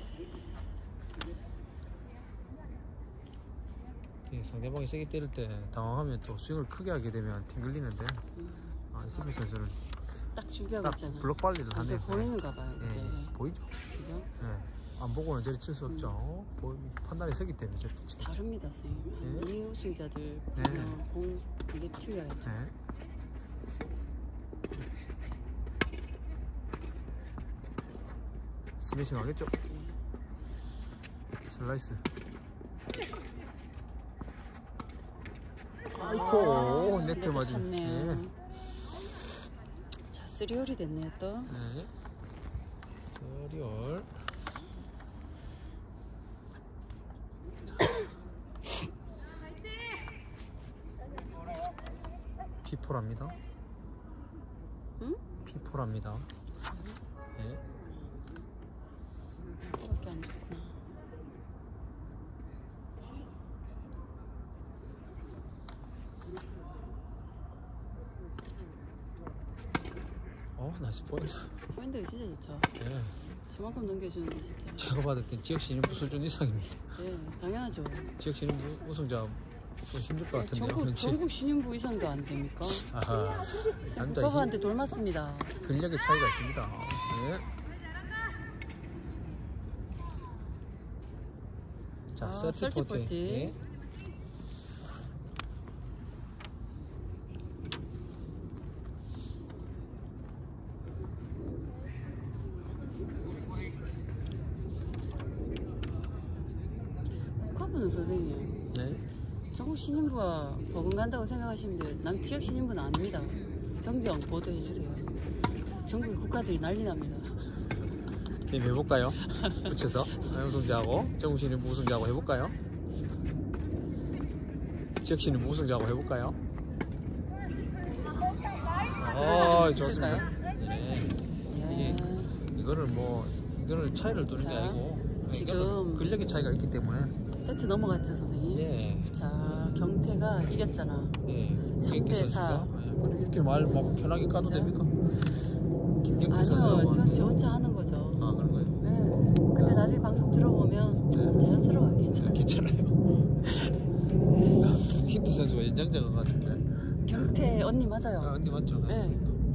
[SPEAKER 1] 상대방이 세게 때릴 때 당황하면 또 스윙을 크게 하게 되면 튕글리는데 이슬비 선수는
[SPEAKER 3] 딱 준비하고 있잖아.
[SPEAKER 1] 블록 발리를 하네요.
[SPEAKER 3] 보이는가 봐요.
[SPEAKER 1] 보이죠?
[SPEAKER 3] 그죠?
[SPEAKER 1] 안 보고는 저리 칠 수 없죠. 판단이 서기 때문에 저렇게 치죠.
[SPEAKER 3] 다릅니다, 선생님. 이 우승자들 보면 공 되게 틀려요.
[SPEAKER 1] 스매싱 하겠죠? 슬라이스. 아이코, 네트 맞은.
[SPEAKER 3] 자, 3홀이 됐네요, 또.
[SPEAKER 1] 3홀. 피포랍니다.
[SPEAKER 3] 응?
[SPEAKER 1] 피포랍니다.
[SPEAKER 3] 그거밖에 안 됐구나.
[SPEAKER 1] 나이스 포인트.
[SPEAKER 3] 포인트가 진짜 좋죠. 저만큼 넘겨주는데 진짜.
[SPEAKER 1] 제가 받을 땐 지역 신인부 수준 이상입니다.
[SPEAKER 3] 당연하죠.
[SPEAKER 1] 지역 신인부 우승자 힘들 것 같은데요.
[SPEAKER 3] 전국 신인부 이상도 안 됩니까?
[SPEAKER 1] 아하.
[SPEAKER 3] 국가부한테 돌 맞습니다.
[SPEAKER 1] 근력의 차이가 있습니다. 자,
[SPEAKER 3] 아,
[SPEAKER 1] 30, 40.
[SPEAKER 3] 30.
[SPEAKER 1] 예.
[SPEAKER 3] 국화부는 선생님,
[SPEAKER 1] 네.
[SPEAKER 3] 전국 신인부가 버금간다고 생각하시면 돼요. 남 지역 신인부는 아닙니다. 정정 보도해주세요. 전국의 국가들이 난리 납니다.
[SPEAKER 1] 게임 해볼까요? 붙여서 우승자하고 정우신인부 우승자하고 해볼까요? 지역신인부 우승자하고 해볼까요? 좋습니다. 네.
[SPEAKER 3] 이야,
[SPEAKER 1] 이거를 차이를 두는 게
[SPEAKER 3] 자,
[SPEAKER 1] 아니고
[SPEAKER 3] 지금
[SPEAKER 1] 이거는 근력의 차이가 있기 때문에.
[SPEAKER 3] 세트 넘어갔죠, 선생님?
[SPEAKER 1] 예.
[SPEAKER 3] 자, 경태가 이겼잖아.
[SPEAKER 1] 예.
[SPEAKER 3] 3대 4.
[SPEAKER 1] 선수가 그럼 이렇게 말 막 편하게 까도
[SPEAKER 3] 그죠?
[SPEAKER 1] 됩니까? 김경태
[SPEAKER 3] 아니요,
[SPEAKER 1] 선수가
[SPEAKER 3] 저 혼자 하는 거죠.
[SPEAKER 1] 아 그런 거예요?
[SPEAKER 3] 네. 근데 나중에 방송 들어보면 자연스러워요. 괜찮아요.
[SPEAKER 1] 괜찮아요. 힌트 선수가 연장자가 같은데.
[SPEAKER 3] 경태 언니 맞아요.
[SPEAKER 1] 아 언니 맞죠?
[SPEAKER 3] 네.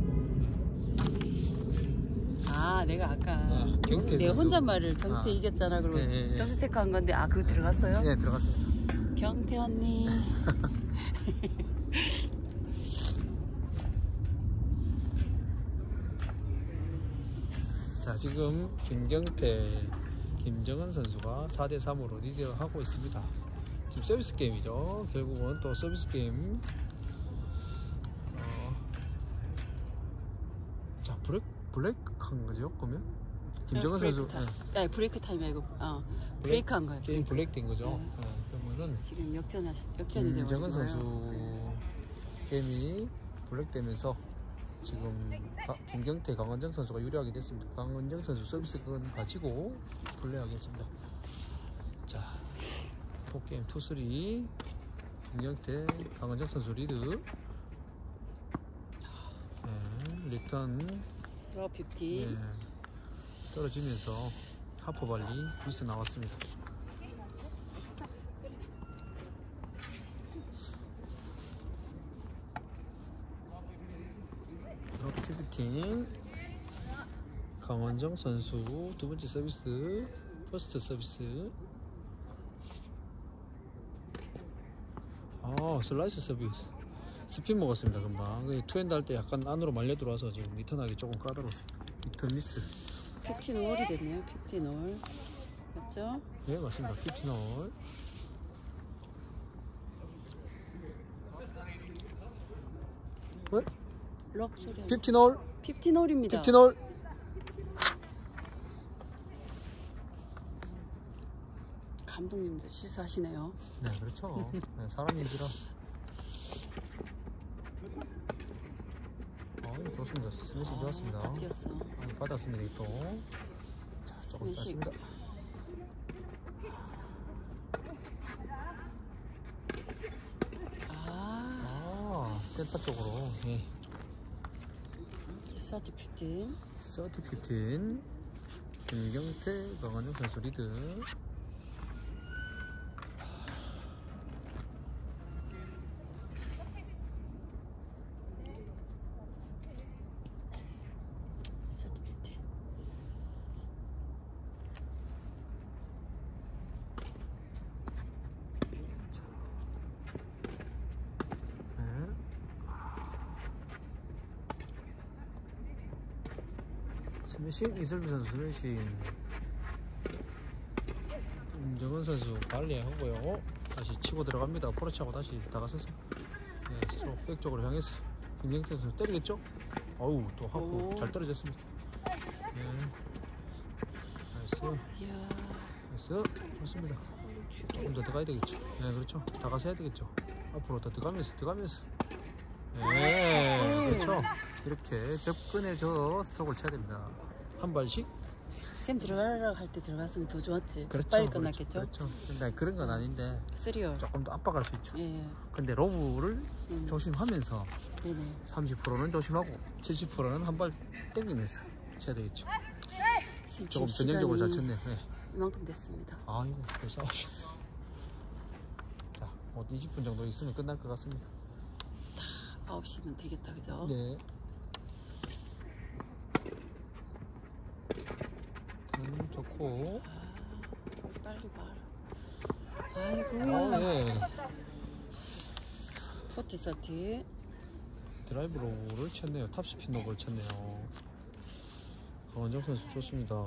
[SPEAKER 3] 아, 내가 아까
[SPEAKER 1] 경태
[SPEAKER 3] 내가
[SPEAKER 1] 선수.
[SPEAKER 3] 혼잣말을 경태
[SPEAKER 1] 아.
[SPEAKER 3] 이겼잖아. 그리고
[SPEAKER 1] 예.
[SPEAKER 3] 점수 체크한 건데 그거 들어갔어요?
[SPEAKER 1] 네 들어갔습니다.
[SPEAKER 3] 경태 언니.
[SPEAKER 1] 자 지금 김경태, 김정은 선수가 4대 3으로 리드하고 있습니다. 지금 서비스 게임이죠. 결국은 또 서비스 게임. 자 블랙 한 거죠? 그러면 김정은 선수
[SPEAKER 3] 네, 브레이크 타임 아니고 브레이크 한 거예요.
[SPEAKER 1] 게임 블랙 된 거죠.
[SPEAKER 3] 네.
[SPEAKER 1] 그러면은
[SPEAKER 3] 지금 역전이 되고
[SPEAKER 1] 김정은
[SPEAKER 3] 있는
[SPEAKER 1] 선수
[SPEAKER 3] 거예요.
[SPEAKER 1] 게임이 블랙되면서 지금 김경태, 강원정 선수가 유리하게 됐습니다. 강원정 선수 서비스권 가지고 플레이하겠습니다. 자, 4게임 2-3 김경태, 강원정 선수 리드. 네, 리턴
[SPEAKER 3] 드롭 50.
[SPEAKER 1] 네, 떨어지면서 하프발리 미스 나왔습니다. 피프팅 강원정 선수 두 번째 서비스, 퍼스트 서비스. 슬라이스 서비스. 스핀 먹었습니다. 금방 투핸드 할 때 약간 안으로 말려 들어와서 지금 리턴하기 조금 까다로웠습니다. 리턴 미스.
[SPEAKER 3] 15홀이 됐네요. 15홀 맞죠?
[SPEAKER 1] 네 맞습니다. 15홀.
[SPEAKER 3] 럭 소리
[SPEAKER 1] 15홀.
[SPEAKER 3] 15홀입니다.
[SPEAKER 1] 15홀.
[SPEAKER 3] 감독님도 실수하시네요.
[SPEAKER 1] 네 그렇죠. 네, 사람인지라. 좋습니다. 스매싱 좋았습니다.
[SPEAKER 3] 다 뛰었어.
[SPEAKER 1] 받았습니다. 또. 자, 조금
[SPEAKER 3] 스매싱.
[SPEAKER 1] 땄습니다. 센터 쪽으로. 예.
[SPEAKER 3] 30, 15.
[SPEAKER 1] 30, 15. 김경태, 강원영 선수 리드. 스매싱. 이슬비 선수 스매싱. 김정은 선수 관리하고요. 다시 치고 들어갑니다. 포러치하고 다시 다가서서 스트로크 백 쪽으로 향해서 김경태 선수 때리겠죠? 어우 또 하고 잘 떨어졌습니다. 네. 나이스.
[SPEAKER 3] 이야.
[SPEAKER 1] 나이스. 좋습니다. 조금 더 들어가야 되겠죠. 네 그렇죠. 다가서 해야 되겠죠. 앞으로 더 들어가면서 네 그렇죠. 이렇게 접근해서 스트로크를 쳐야 됩니다. 한 발씩.
[SPEAKER 3] 쌤 들어가라고 할 때 들어갔으면 더 좋았지.
[SPEAKER 1] 그렇죠,
[SPEAKER 3] 빨리 끝났겠죠?
[SPEAKER 1] 그렇죠. 근데 그런 건 아닌데
[SPEAKER 3] 3홀.
[SPEAKER 1] 조금 더 압박할 수 있죠.
[SPEAKER 3] 예.
[SPEAKER 1] 근데 로브를 조심하면서
[SPEAKER 3] 네네.
[SPEAKER 1] 30%는 조심하고 70%는 한 발 땡기면서 쳐야 되겠죠.
[SPEAKER 3] 쌤
[SPEAKER 1] 조금
[SPEAKER 3] 지금
[SPEAKER 1] 전형적으로 잘
[SPEAKER 3] 시간이
[SPEAKER 1] 쳤네. 네.
[SPEAKER 3] 이만큼 됐습니다.
[SPEAKER 1] 아이고 벌써. 자, 20분 정도 있으면 끝날 것 같습니다.
[SPEAKER 3] 9시는 되겠다, 그죠?
[SPEAKER 1] 네. 좋고.
[SPEAKER 3] 빨리 봐라. 아이고.
[SPEAKER 1] 예.
[SPEAKER 3] 포티 서티.
[SPEAKER 1] 드라이브로를 쳤네요. 탑스핀 노브를 쳤네요. 강원정 선수 좋습니다.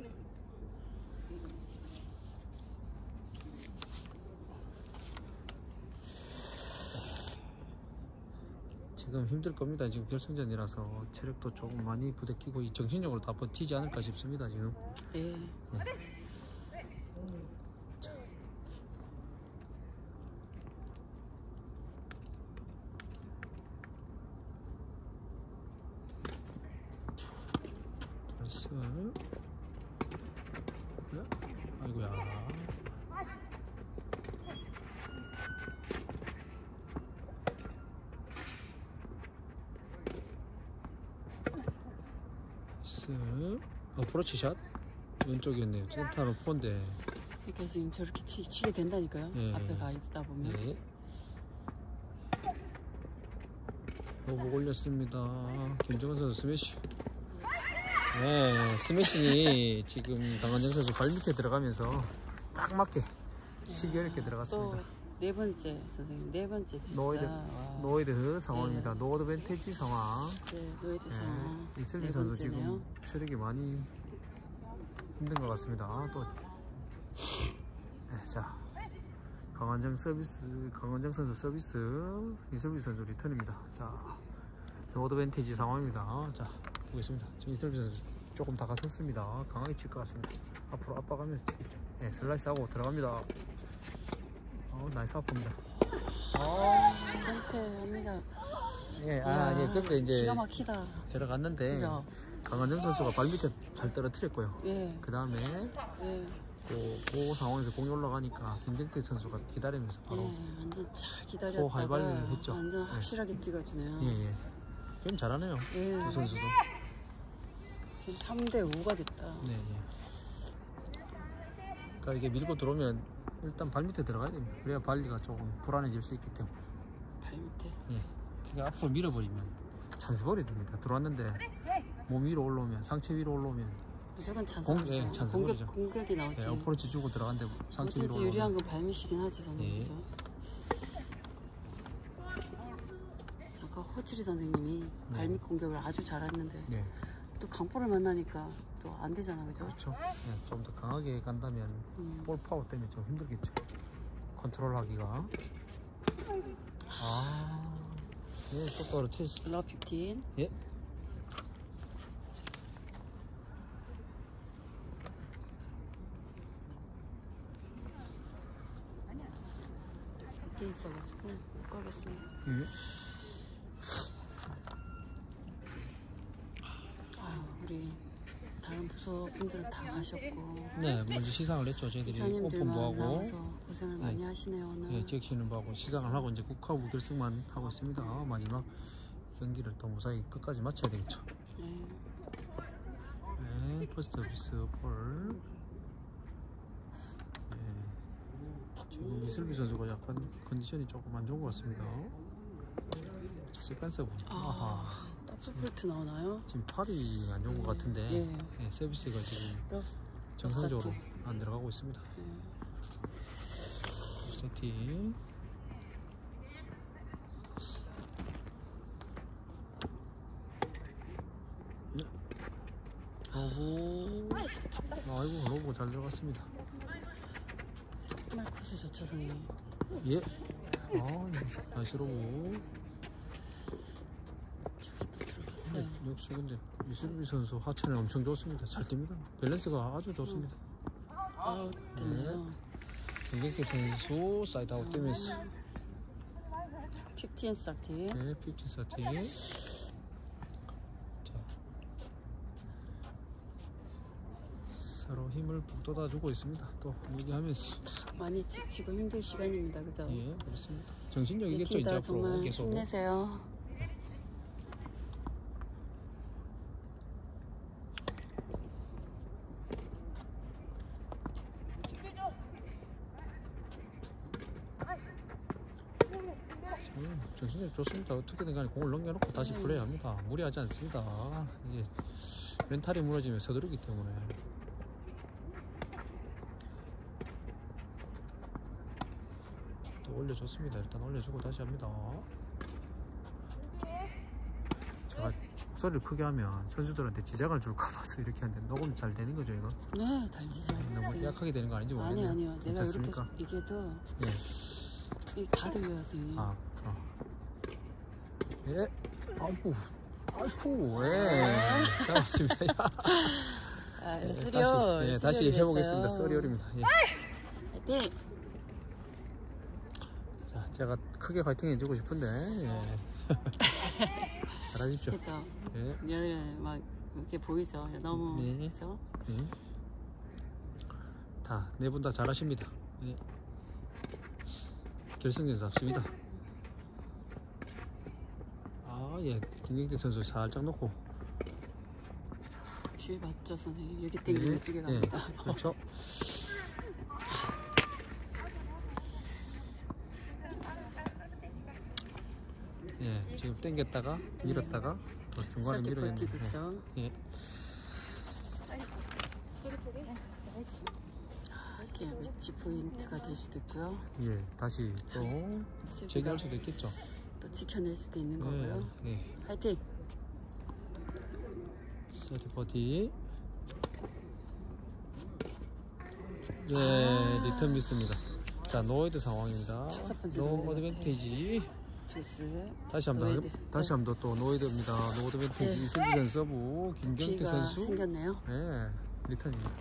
[SPEAKER 1] 지금 힘들 겁니다. 지금 결승전이라서 체력도 조금 많이 부대끼고 정신력으로 다 버티지 않을까 싶습니다. 지금.
[SPEAKER 3] 예.
[SPEAKER 1] 자. 나이스. 아이고야. 어프로치 샷 왼쪽이었네요. 센터는 폰데.
[SPEAKER 3] 그러니까 지금 저렇게 치게 된다니까요.
[SPEAKER 1] 예.
[SPEAKER 3] 앞에 가 있다 보면.
[SPEAKER 1] 네. 로브 올렸습니다. 김정은 선수 스매시. 네, 스매시 지금 강원정 선수 발 밑에 들어가면서 딱 맞게 치기 어렵게 들어갔습니다.
[SPEAKER 3] 또 네 번째 선생님, 네 번째 투시다.
[SPEAKER 1] 노이드 상황입니다. 노 어드밴티지 상황.
[SPEAKER 3] 네, 노이드 상황.
[SPEAKER 1] 이슬비
[SPEAKER 3] 네
[SPEAKER 1] 선수
[SPEAKER 3] 번째네요.
[SPEAKER 1] 지금 체력이 많이 힘든 것 같습니다. 또 네, 자 강원정 선수 서비스, 이슬비 선수 리턴입니다. 자 노 어드밴티지 상황입니다. 자 보겠습니다. 지금 이슬비 선수 조금 다가섰습니다. 강하게 칠 것 같습니다. 앞으로 압박하면서 치겠죠. 네, 슬라이스하고 들어갑니다. 나이스 아픕니다.
[SPEAKER 3] 상태 언니가.
[SPEAKER 1] 예, 예, 근데 이제
[SPEAKER 3] 기가 막히다.
[SPEAKER 1] 들어갔는데
[SPEAKER 3] 그죠?
[SPEAKER 1] 강원정 선수가 발 밑에 잘 떨어뜨렸고요.
[SPEAKER 3] 예.
[SPEAKER 1] 그 다음에
[SPEAKER 3] 예.
[SPEAKER 1] 그 상황에서 공이 올라가니까 김경태 선수가 기다리면서 바로
[SPEAKER 3] 예, 완전 잘
[SPEAKER 1] 그
[SPEAKER 3] 기다렸다가
[SPEAKER 1] 활발리를 했죠.
[SPEAKER 3] 완전 확실하게 찍어주네요.
[SPEAKER 1] 예. 게임 잘하네요.
[SPEAKER 3] 예.
[SPEAKER 1] 두 선수도.
[SPEAKER 3] 지금 3대 5가 됐다.
[SPEAKER 1] 네, 예. 그러니까 이게 밀고 들어오면 일단 발 밑에 들어가야 됩니다. 그래야 발리가 조금 불안해질 수 있기 때문에.
[SPEAKER 3] 발 밑에.
[SPEAKER 1] 예. 그러니까 앞으로 밀어버리면 찬스볼이 됩니다. 들어왔는데 몸 위로 올라오면, 상체 위로 올라오면
[SPEAKER 3] 무조건 찬스볼이죠.
[SPEAKER 1] 예, 찬스볼이죠.
[SPEAKER 3] 공격이 나오지.
[SPEAKER 1] 예, 어프로치 주고 들어간데 상체 위로
[SPEAKER 3] 뭐든지
[SPEAKER 1] 올라오면
[SPEAKER 3] 유리한 건 발밑이긴 하지 선생님.
[SPEAKER 1] 예.
[SPEAKER 3] 그죠? 아까 호치리 선생님이
[SPEAKER 1] 네.
[SPEAKER 3] 발밑 공격을 아주 잘했는데
[SPEAKER 1] 네.
[SPEAKER 3] 또 강볼을 만나니까 또 안 되잖아, 그죠?
[SPEAKER 1] 그렇죠. 예, 좀 더 강하게 간다면 볼 파워 때문에 좀 힘들겠죠. 컨트롤 하기가. 예, 똑바로 칠수.
[SPEAKER 3] 러브 15.
[SPEAKER 1] 예.
[SPEAKER 3] 이렇게 있어가지고 못 가겠습니다.
[SPEAKER 1] 예.
[SPEAKER 3] 우리 다른 부서 분들은 다 가셨고
[SPEAKER 1] 네, 먼저 시상을 했죠. 저희들이
[SPEAKER 3] 이사님들만
[SPEAKER 1] 오픈부하고
[SPEAKER 3] 남아서 고생을 많이 하시네요 오늘.
[SPEAKER 1] 예, 지역신문부하고 시상을 하고 이제 국가부 결승만 하고 있습니다. 마지막 경기를 또 무사히 끝까지 마쳐야 되겠죠.
[SPEAKER 3] 네.
[SPEAKER 1] 네, 퍼스트 서비스 볼. 예, 지금 이슬비 선수가 약간 컨디션이 조금 안 좋은 것 같습니다. 자, 세컨드 서브. 아하.
[SPEAKER 3] 더블 나오나요?
[SPEAKER 1] 지금 팔이 안 좋은 것 같은데
[SPEAKER 3] 예.
[SPEAKER 1] 예, 서비스가 지금
[SPEAKER 3] 러브
[SPEAKER 1] 정상적으로
[SPEAKER 3] 러브
[SPEAKER 1] 안 들어가고 있습니다.
[SPEAKER 3] 네.
[SPEAKER 1] 세팅. 로브. 아이고, 로브 잘 들어갔습니다.
[SPEAKER 3] 정말 코스 좋죠 선생님.
[SPEAKER 1] 예. 나이스 로브.
[SPEAKER 3] 저게 또 들어갔어요.
[SPEAKER 1] 역시 근데 이슬비 선수 하체는 엄청 좋습니다. 잘 뜁니다. 밸런스가 아주 좋습니다.
[SPEAKER 3] 아웃 됐네요.
[SPEAKER 1] 김경태 선수 사이드 아웃 뛰면서
[SPEAKER 3] 15 30.
[SPEAKER 1] 네, 15 30. 자, 서로 힘을 북돋아주고 있습니다. 또 얘기하면서
[SPEAKER 3] 많이 지치고 힘들 시간입니다, 그죠?
[SPEAKER 1] 예, 그렇습니다. 정신력이겠죠. 이제
[SPEAKER 3] 팀다
[SPEAKER 1] 앞으로
[SPEAKER 3] 정말
[SPEAKER 1] 계속.
[SPEAKER 3] 힘내세요.
[SPEAKER 1] 정신력 좋습니다. 어떻게든 간에 공을 넘겨놓고 다시 플레이합니다. 무리하지 않습니다. 이게 멘탈이 무너지면 서두르기 때문에. 올려줬습니다. 일단 올려주고 다시 합니다. 제가 목소리를 크게 하면 선수들한테 지장을 줄까 봐서 이렇게 하는데 녹음 잘 되는 거죠 이거?
[SPEAKER 3] 네, 달지죠.
[SPEAKER 1] 너무 약하게 되는 거 아닌지 모르겠네요.
[SPEAKER 3] 아니요. 내가
[SPEAKER 1] 괜찮습니까?
[SPEAKER 3] 이렇게 얘기해도
[SPEAKER 1] 예.
[SPEAKER 3] 다 들려요, 선생님.
[SPEAKER 1] 아, 예. 아이고, 예. 잡았습니다. 예,
[SPEAKER 3] 쓰리얼.
[SPEAKER 1] 다시 해보겠습니다. 쓰리얼입니다. 예.
[SPEAKER 3] 화이팅!
[SPEAKER 1] 자, 제가 크게 화이팅 해주고 싶은데, 예. 잘하십시오.
[SPEAKER 3] 그죠?
[SPEAKER 1] 예.
[SPEAKER 3] 막 이렇게 보이죠? 너무
[SPEAKER 1] 네.
[SPEAKER 3] 그죠?
[SPEAKER 1] 예. 다, 네 분 다 잘하십니다. 예. 결승전 잡습니다. 아, 예. 김경태 선수 살짝 놓고.
[SPEAKER 3] 줄 맞죠, 선생님? 여기 땡기면 이쪽에 갑니다.
[SPEAKER 1] 예. 그렇죠. 예, 지금 당겼다가 밀었다가 또 중간에 밀어냈네요.
[SPEAKER 3] 됐죠?
[SPEAKER 1] 예.
[SPEAKER 3] 이게 매치 포인트가 될 수도 있고요.
[SPEAKER 1] 예, 다시 또 재기할 수도 있겠죠.
[SPEAKER 3] 또 지켜낼 수도 있는 거고요.
[SPEAKER 1] 예.
[SPEAKER 3] 화이팅!
[SPEAKER 1] 서티 버디. 예, 리턴 미스입니다. 자, 노헤드 상황입니다.
[SPEAKER 3] 다섯 번째
[SPEAKER 1] 노
[SPEAKER 3] 노헤드
[SPEAKER 1] 어드밴테이지.
[SPEAKER 3] 조스.
[SPEAKER 1] 다시 한번 또 노헤드입니다. 노 어드밴테이지 이승기 서브 김경태 선수.
[SPEAKER 3] 생겼네요.
[SPEAKER 1] 예, 리턴입니다.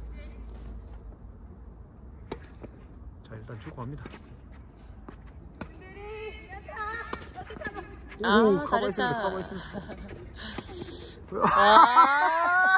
[SPEAKER 1] 자, 일단 주고 합니다. 오,
[SPEAKER 3] 잘했다.
[SPEAKER 1] 커버했습니다.
[SPEAKER 3] 와.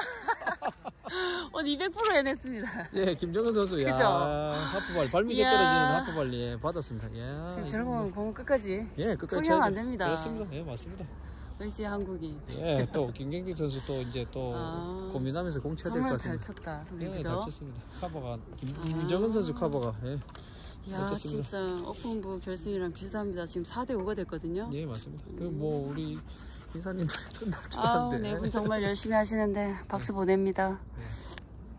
[SPEAKER 3] 200% 해냈습니다.
[SPEAKER 1] 예, 김정은 선수. 야,
[SPEAKER 3] 그죠?
[SPEAKER 1] 하프발 발밑에
[SPEAKER 3] 이야.
[SPEAKER 1] 떨어지는 하프발 예, 받았습니다. 야,
[SPEAKER 3] 지금 저런 거 공은 끝까지.
[SPEAKER 1] 예, 끝까지
[SPEAKER 3] 포기하면
[SPEAKER 1] 쳐야죠.
[SPEAKER 3] 안 됩니다.
[SPEAKER 1] 그렇습니다. 예, 맞습니다.
[SPEAKER 3] 역시 한국인.
[SPEAKER 1] 예, 또 김경태 선수 또 이제 또 고민하면서 공 쳐야 될 것
[SPEAKER 3] 정말
[SPEAKER 1] 같습니다.
[SPEAKER 3] 잘 쳤다, 선생님.
[SPEAKER 1] 예,
[SPEAKER 3] 그죠?
[SPEAKER 1] 잘 쳤습니다. 커버가 김정은 선수 커버가 예,
[SPEAKER 3] 야,
[SPEAKER 1] 쳤습니다.
[SPEAKER 3] 진짜 오픈부 결승이랑 비슷합니다. 지금 4대5가 됐거든요.
[SPEAKER 1] 예, 맞습니다. 그 뭐 우리 인사님들 끝날 줄
[SPEAKER 3] 아우,
[SPEAKER 1] 알았는데.
[SPEAKER 3] 네 분 정말 열심히 하시는데 박수 보냅니다.
[SPEAKER 1] 예.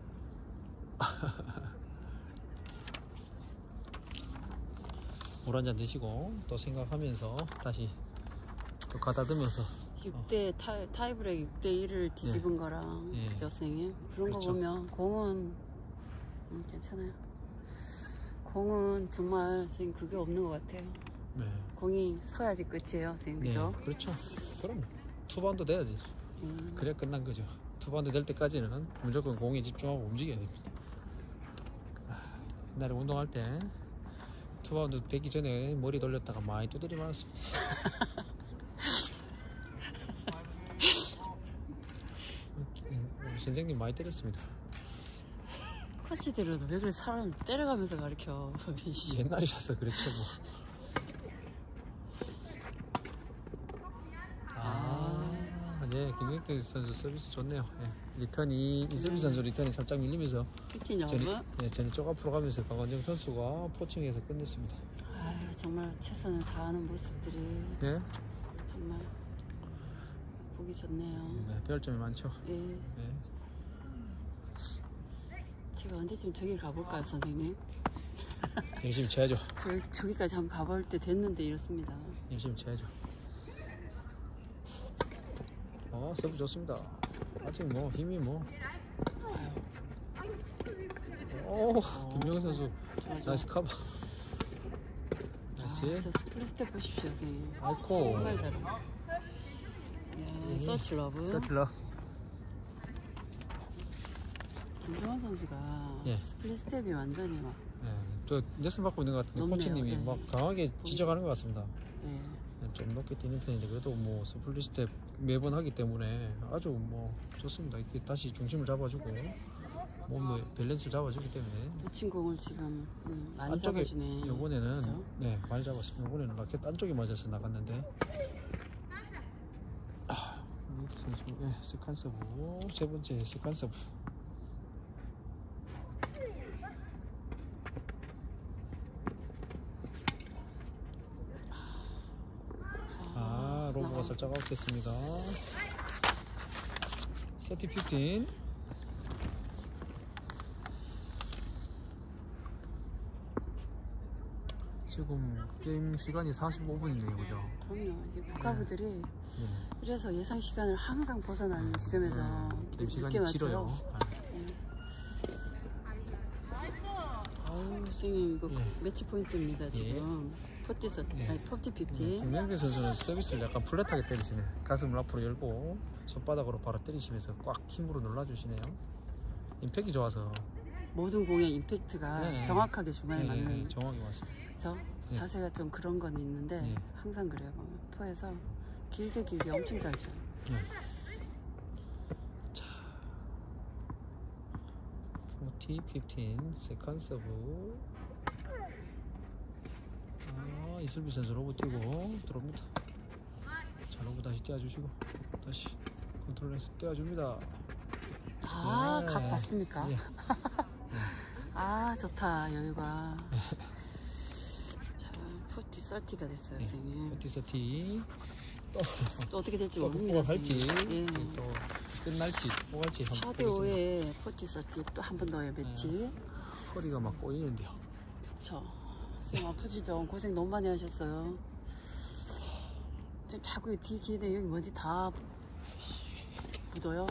[SPEAKER 1] 물 한 잔 드시고 또 생각하면서 다시 또 가다듬면서
[SPEAKER 3] 6대 타이브레이크 6대1을 뒤집은 거랑
[SPEAKER 1] 예.
[SPEAKER 3] 그죠, 선생님? 그런
[SPEAKER 1] 그렇죠.
[SPEAKER 3] 거 보면 공은 괜찮아요. 공은 정말 선생님 그게 없는 것 같아요.
[SPEAKER 1] 네.
[SPEAKER 3] 공이 서야지 끝이에요, 선생님. 그죠?
[SPEAKER 1] 네, 그렇죠. 그럼 투바운드 돼야지. 그래야 끝난 거죠. 투바운드 될 때까지는 무조건 공에 집중하고 움직여야 됩니다. 옛날에 운동할 때 투바운드 되기 전에 머리 돌렸다가 많이 두드리 맞았습니다. 우리 선생님 많이 때렸습니다.
[SPEAKER 3] 코치들은 왜 그래 사람 때려가면서 가르쳐.
[SPEAKER 1] 옛날이라서 그렇죠 뭐. 예, 김경태 선수 서비스 좋네요. 예. 리턴이 이승기 선수 리턴이 살짝 밀리면서 전이 쪽 앞으로 가면서 강원정 선수가 포칭해서 끝냈습니다.
[SPEAKER 3] 아유, 정말 최선을 다하는 모습들이
[SPEAKER 1] 네,
[SPEAKER 3] 정말 보기 좋네요.
[SPEAKER 1] 네, 배울 점이 많죠.
[SPEAKER 3] 예.
[SPEAKER 1] 네.
[SPEAKER 3] 제가 언제쯤 저길 가볼까요, 선생님?
[SPEAKER 1] 열심히 쳐야죠.
[SPEAKER 3] 저기까지 한번 가볼 때 됐는데 이렇습니다.
[SPEAKER 1] 열심히 쳐야죠. 서브 좋습니다. 아직 뭐 힘이 뭐. 오, 김정은 선수 나이스 커버. 다시.
[SPEAKER 3] 저 스플릿 스텝 보십시오, 선생님.
[SPEAKER 1] 아이코.
[SPEAKER 3] 정말 잘해. 서치 러브.
[SPEAKER 1] 서틀러.
[SPEAKER 3] 김정환 선수가
[SPEAKER 1] 예.
[SPEAKER 3] 스플릿 스텝이 완전히 막.
[SPEAKER 1] 예, 저 레슨 받고 있는 것 같은데
[SPEAKER 3] 높네요.
[SPEAKER 1] 코치님이
[SPEAKER 3] 예.
[SPEAKER 1] 막 강하게 지적하는 것 같습니다.
[SPEAKER 3] 예.
[SPEAKER 1] 좀 높게 뛰는 편인데 그래도 뭐 스플릿 스텝 매번 하기 때문에 아주 뭐 좋습니다. 이렇게 다시 중심을 잡아주고 몸의 밸런스를 잡아주기 때문에
[SPEAKER 3] 놓친 공을 지금 많이
[SPEAKER 1] 안쪽에
[SPEAKER 3] 잡아주네.
[SPEAKER 1] 이번에는
[SPEAKER 3] 그죠?
[SPEAKER 1] 네 많이 잡았습니다. 이번에는 라켓 안쪽에 맞아서 나갔는데 김경태 선수 예, 세컨 서브 세 번째 세컨 서브. 로브가 살짝 아웃됐습니다. 30-15. 지금 게임 시간이 45분이네요, 그죠?
[SPEAKER 3] 그럼요. 이제 국가부들이
[SPEAKER 1] 네.
[SPEAKER 3] 이래서 예상 시간을 항상 벗어나는 지점에서
[SPEAKER 1] 게임 시간이
[SPEAKER 3] 늦게
[SPEAKER 1] 길어요.
[SPEAKER 3] 맞춰요. 아우, 선생님 이거
[SPEAKER 1] 예.
[SPEAKER 3] 매치 포인트입니다 지금. 40,
[SPEAKER 1] 예.
[SPEAKER 3] 아니 40, 50.
[SPEAKER 1] 김명재 선수는 서비스를 약간 플랫하게 때리시네. 가슴을 앞으로 열고 손바닥으로 바로 때리시면서 꽉 힘으로 눌러주시네요. 임팩이 좋아서.
[SPEAKER 3] 모든 공의 임팩트가
[SPEAKER 1] 네.
[SPEAKER 3] 정확하게 중간에 맞는.
[SPEAKER 1] 정확히 맞습니다.
[SPEAKER 3] 그쵸?
[SPEAKER 1] 네.
[SPEAKER 3] 자세가 좀 그런 건 있는데
[SPEAKER 1] 네.
[SPEAKER 3] 항상 그래요. 보면 포에서 길게 엄청 잘 쳐요.
[SPEAKER 1] 네. 자, 40, 15, 세컨 서브. 이슬비 선수 로브 뛰고 들어옵니다. 자, 로브 다시 떼어주시고 다시 컨트롤해서 떼어줍니다.
[SPEAKER 3] 아,
[SPEAKER 1] 네.
[SPEAKER 3] 각 봤습니까?
[SPEAKER 1] 예.
[SPEAKER 3] 아, 좋다. 여유가. 자, 40, 30가 됐어요,
[SPEAKER 1] 예.
[SPEAKER 3] 선생님.
[SPEAKER 1] 40, 30.
[SPEAKER 3] 또 어떻게 될지
[SPEAKER 1] 또
[SPEAKER 3] 모릅니다.
[SPEAKER 1] 뭐가 갈지,
[SPEAKER 3] 선생님. 예.
[SPEAKER 1] 또 끝날지, 뭐 갈지 한번
[SPEAKER 3] 4대
[SPEAKER 1] 보겠습니다.
[SPEAKER 3] 5에 40, 30 또 한 번 더요, 매치.
[SPEAKER 1] 허리가 막 꼬이는데요.
[SPEAKER 3] 그쵸. 선생님 아프시죠? 고생 너무 많이 하셨어요. 지금 자꾸 뒤 기대 여기 먼지 다 묻어요.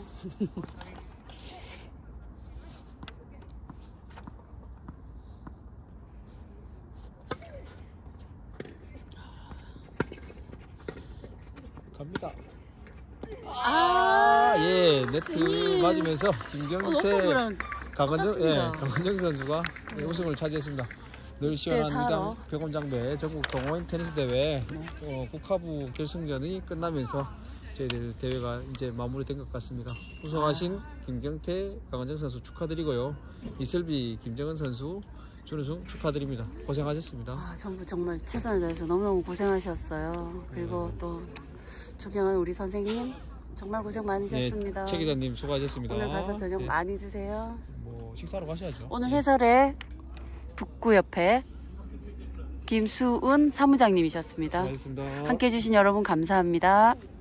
[SPEAKER 1] 갑니다.
[SPEAKER 3] 예,
[SPEAKER 1] 네트
[SPEAKER 3] 선생님.
[SPEAKER 1] 맞으면서
[SPEAKER 3] 너무
[SPEAKER 1] 김경태,
[SPEAKER 3] 그랑 똑같습니다.
[SPEAKER 1] 강원정 선수가 우승을 차지했습니다. 늘 시원한
[SPEAKER 3] 6대4 로.
[SPEAKER 1] 2강 백원장배 전국 동호인 테니스 대회
[SPEAKER 3] 네.
[SPEAKER 1] 국하부 결승전이 끝나면서 저희들 대회가 이제 마무리된 것 같습니다. 우승하신 김경태, 강원정 선수 축하드리고요. 이슬비, 김정은 선수 준우승 축하드립니다. 고생하셨습니다.
[SPEAKER 3] 아, 전부 정말 최선을 다해서 너무너무 고생하셨어요. 그리고 또 존경하는 우리 선생님 정말 고생 많으셨습니다.
[SPEAKER 1] 최 기자님 수고하셨습니다.
[SPEAKER 3] 오늘 가서 저녁
[SPEAKER 1] 네.
[SPEAKER 3] 많이 드세요.
[SPEAKER 1] 뭐 식사로 가셔야죠.
[SPEAKER 3] 오늘 해설에 북구협회 김수은 사무장님이셨습니다.
[SPEAKER 1] 수고하셨습니다.
[SPEAKER 3] 함께 해주신 여러분 감사합니다.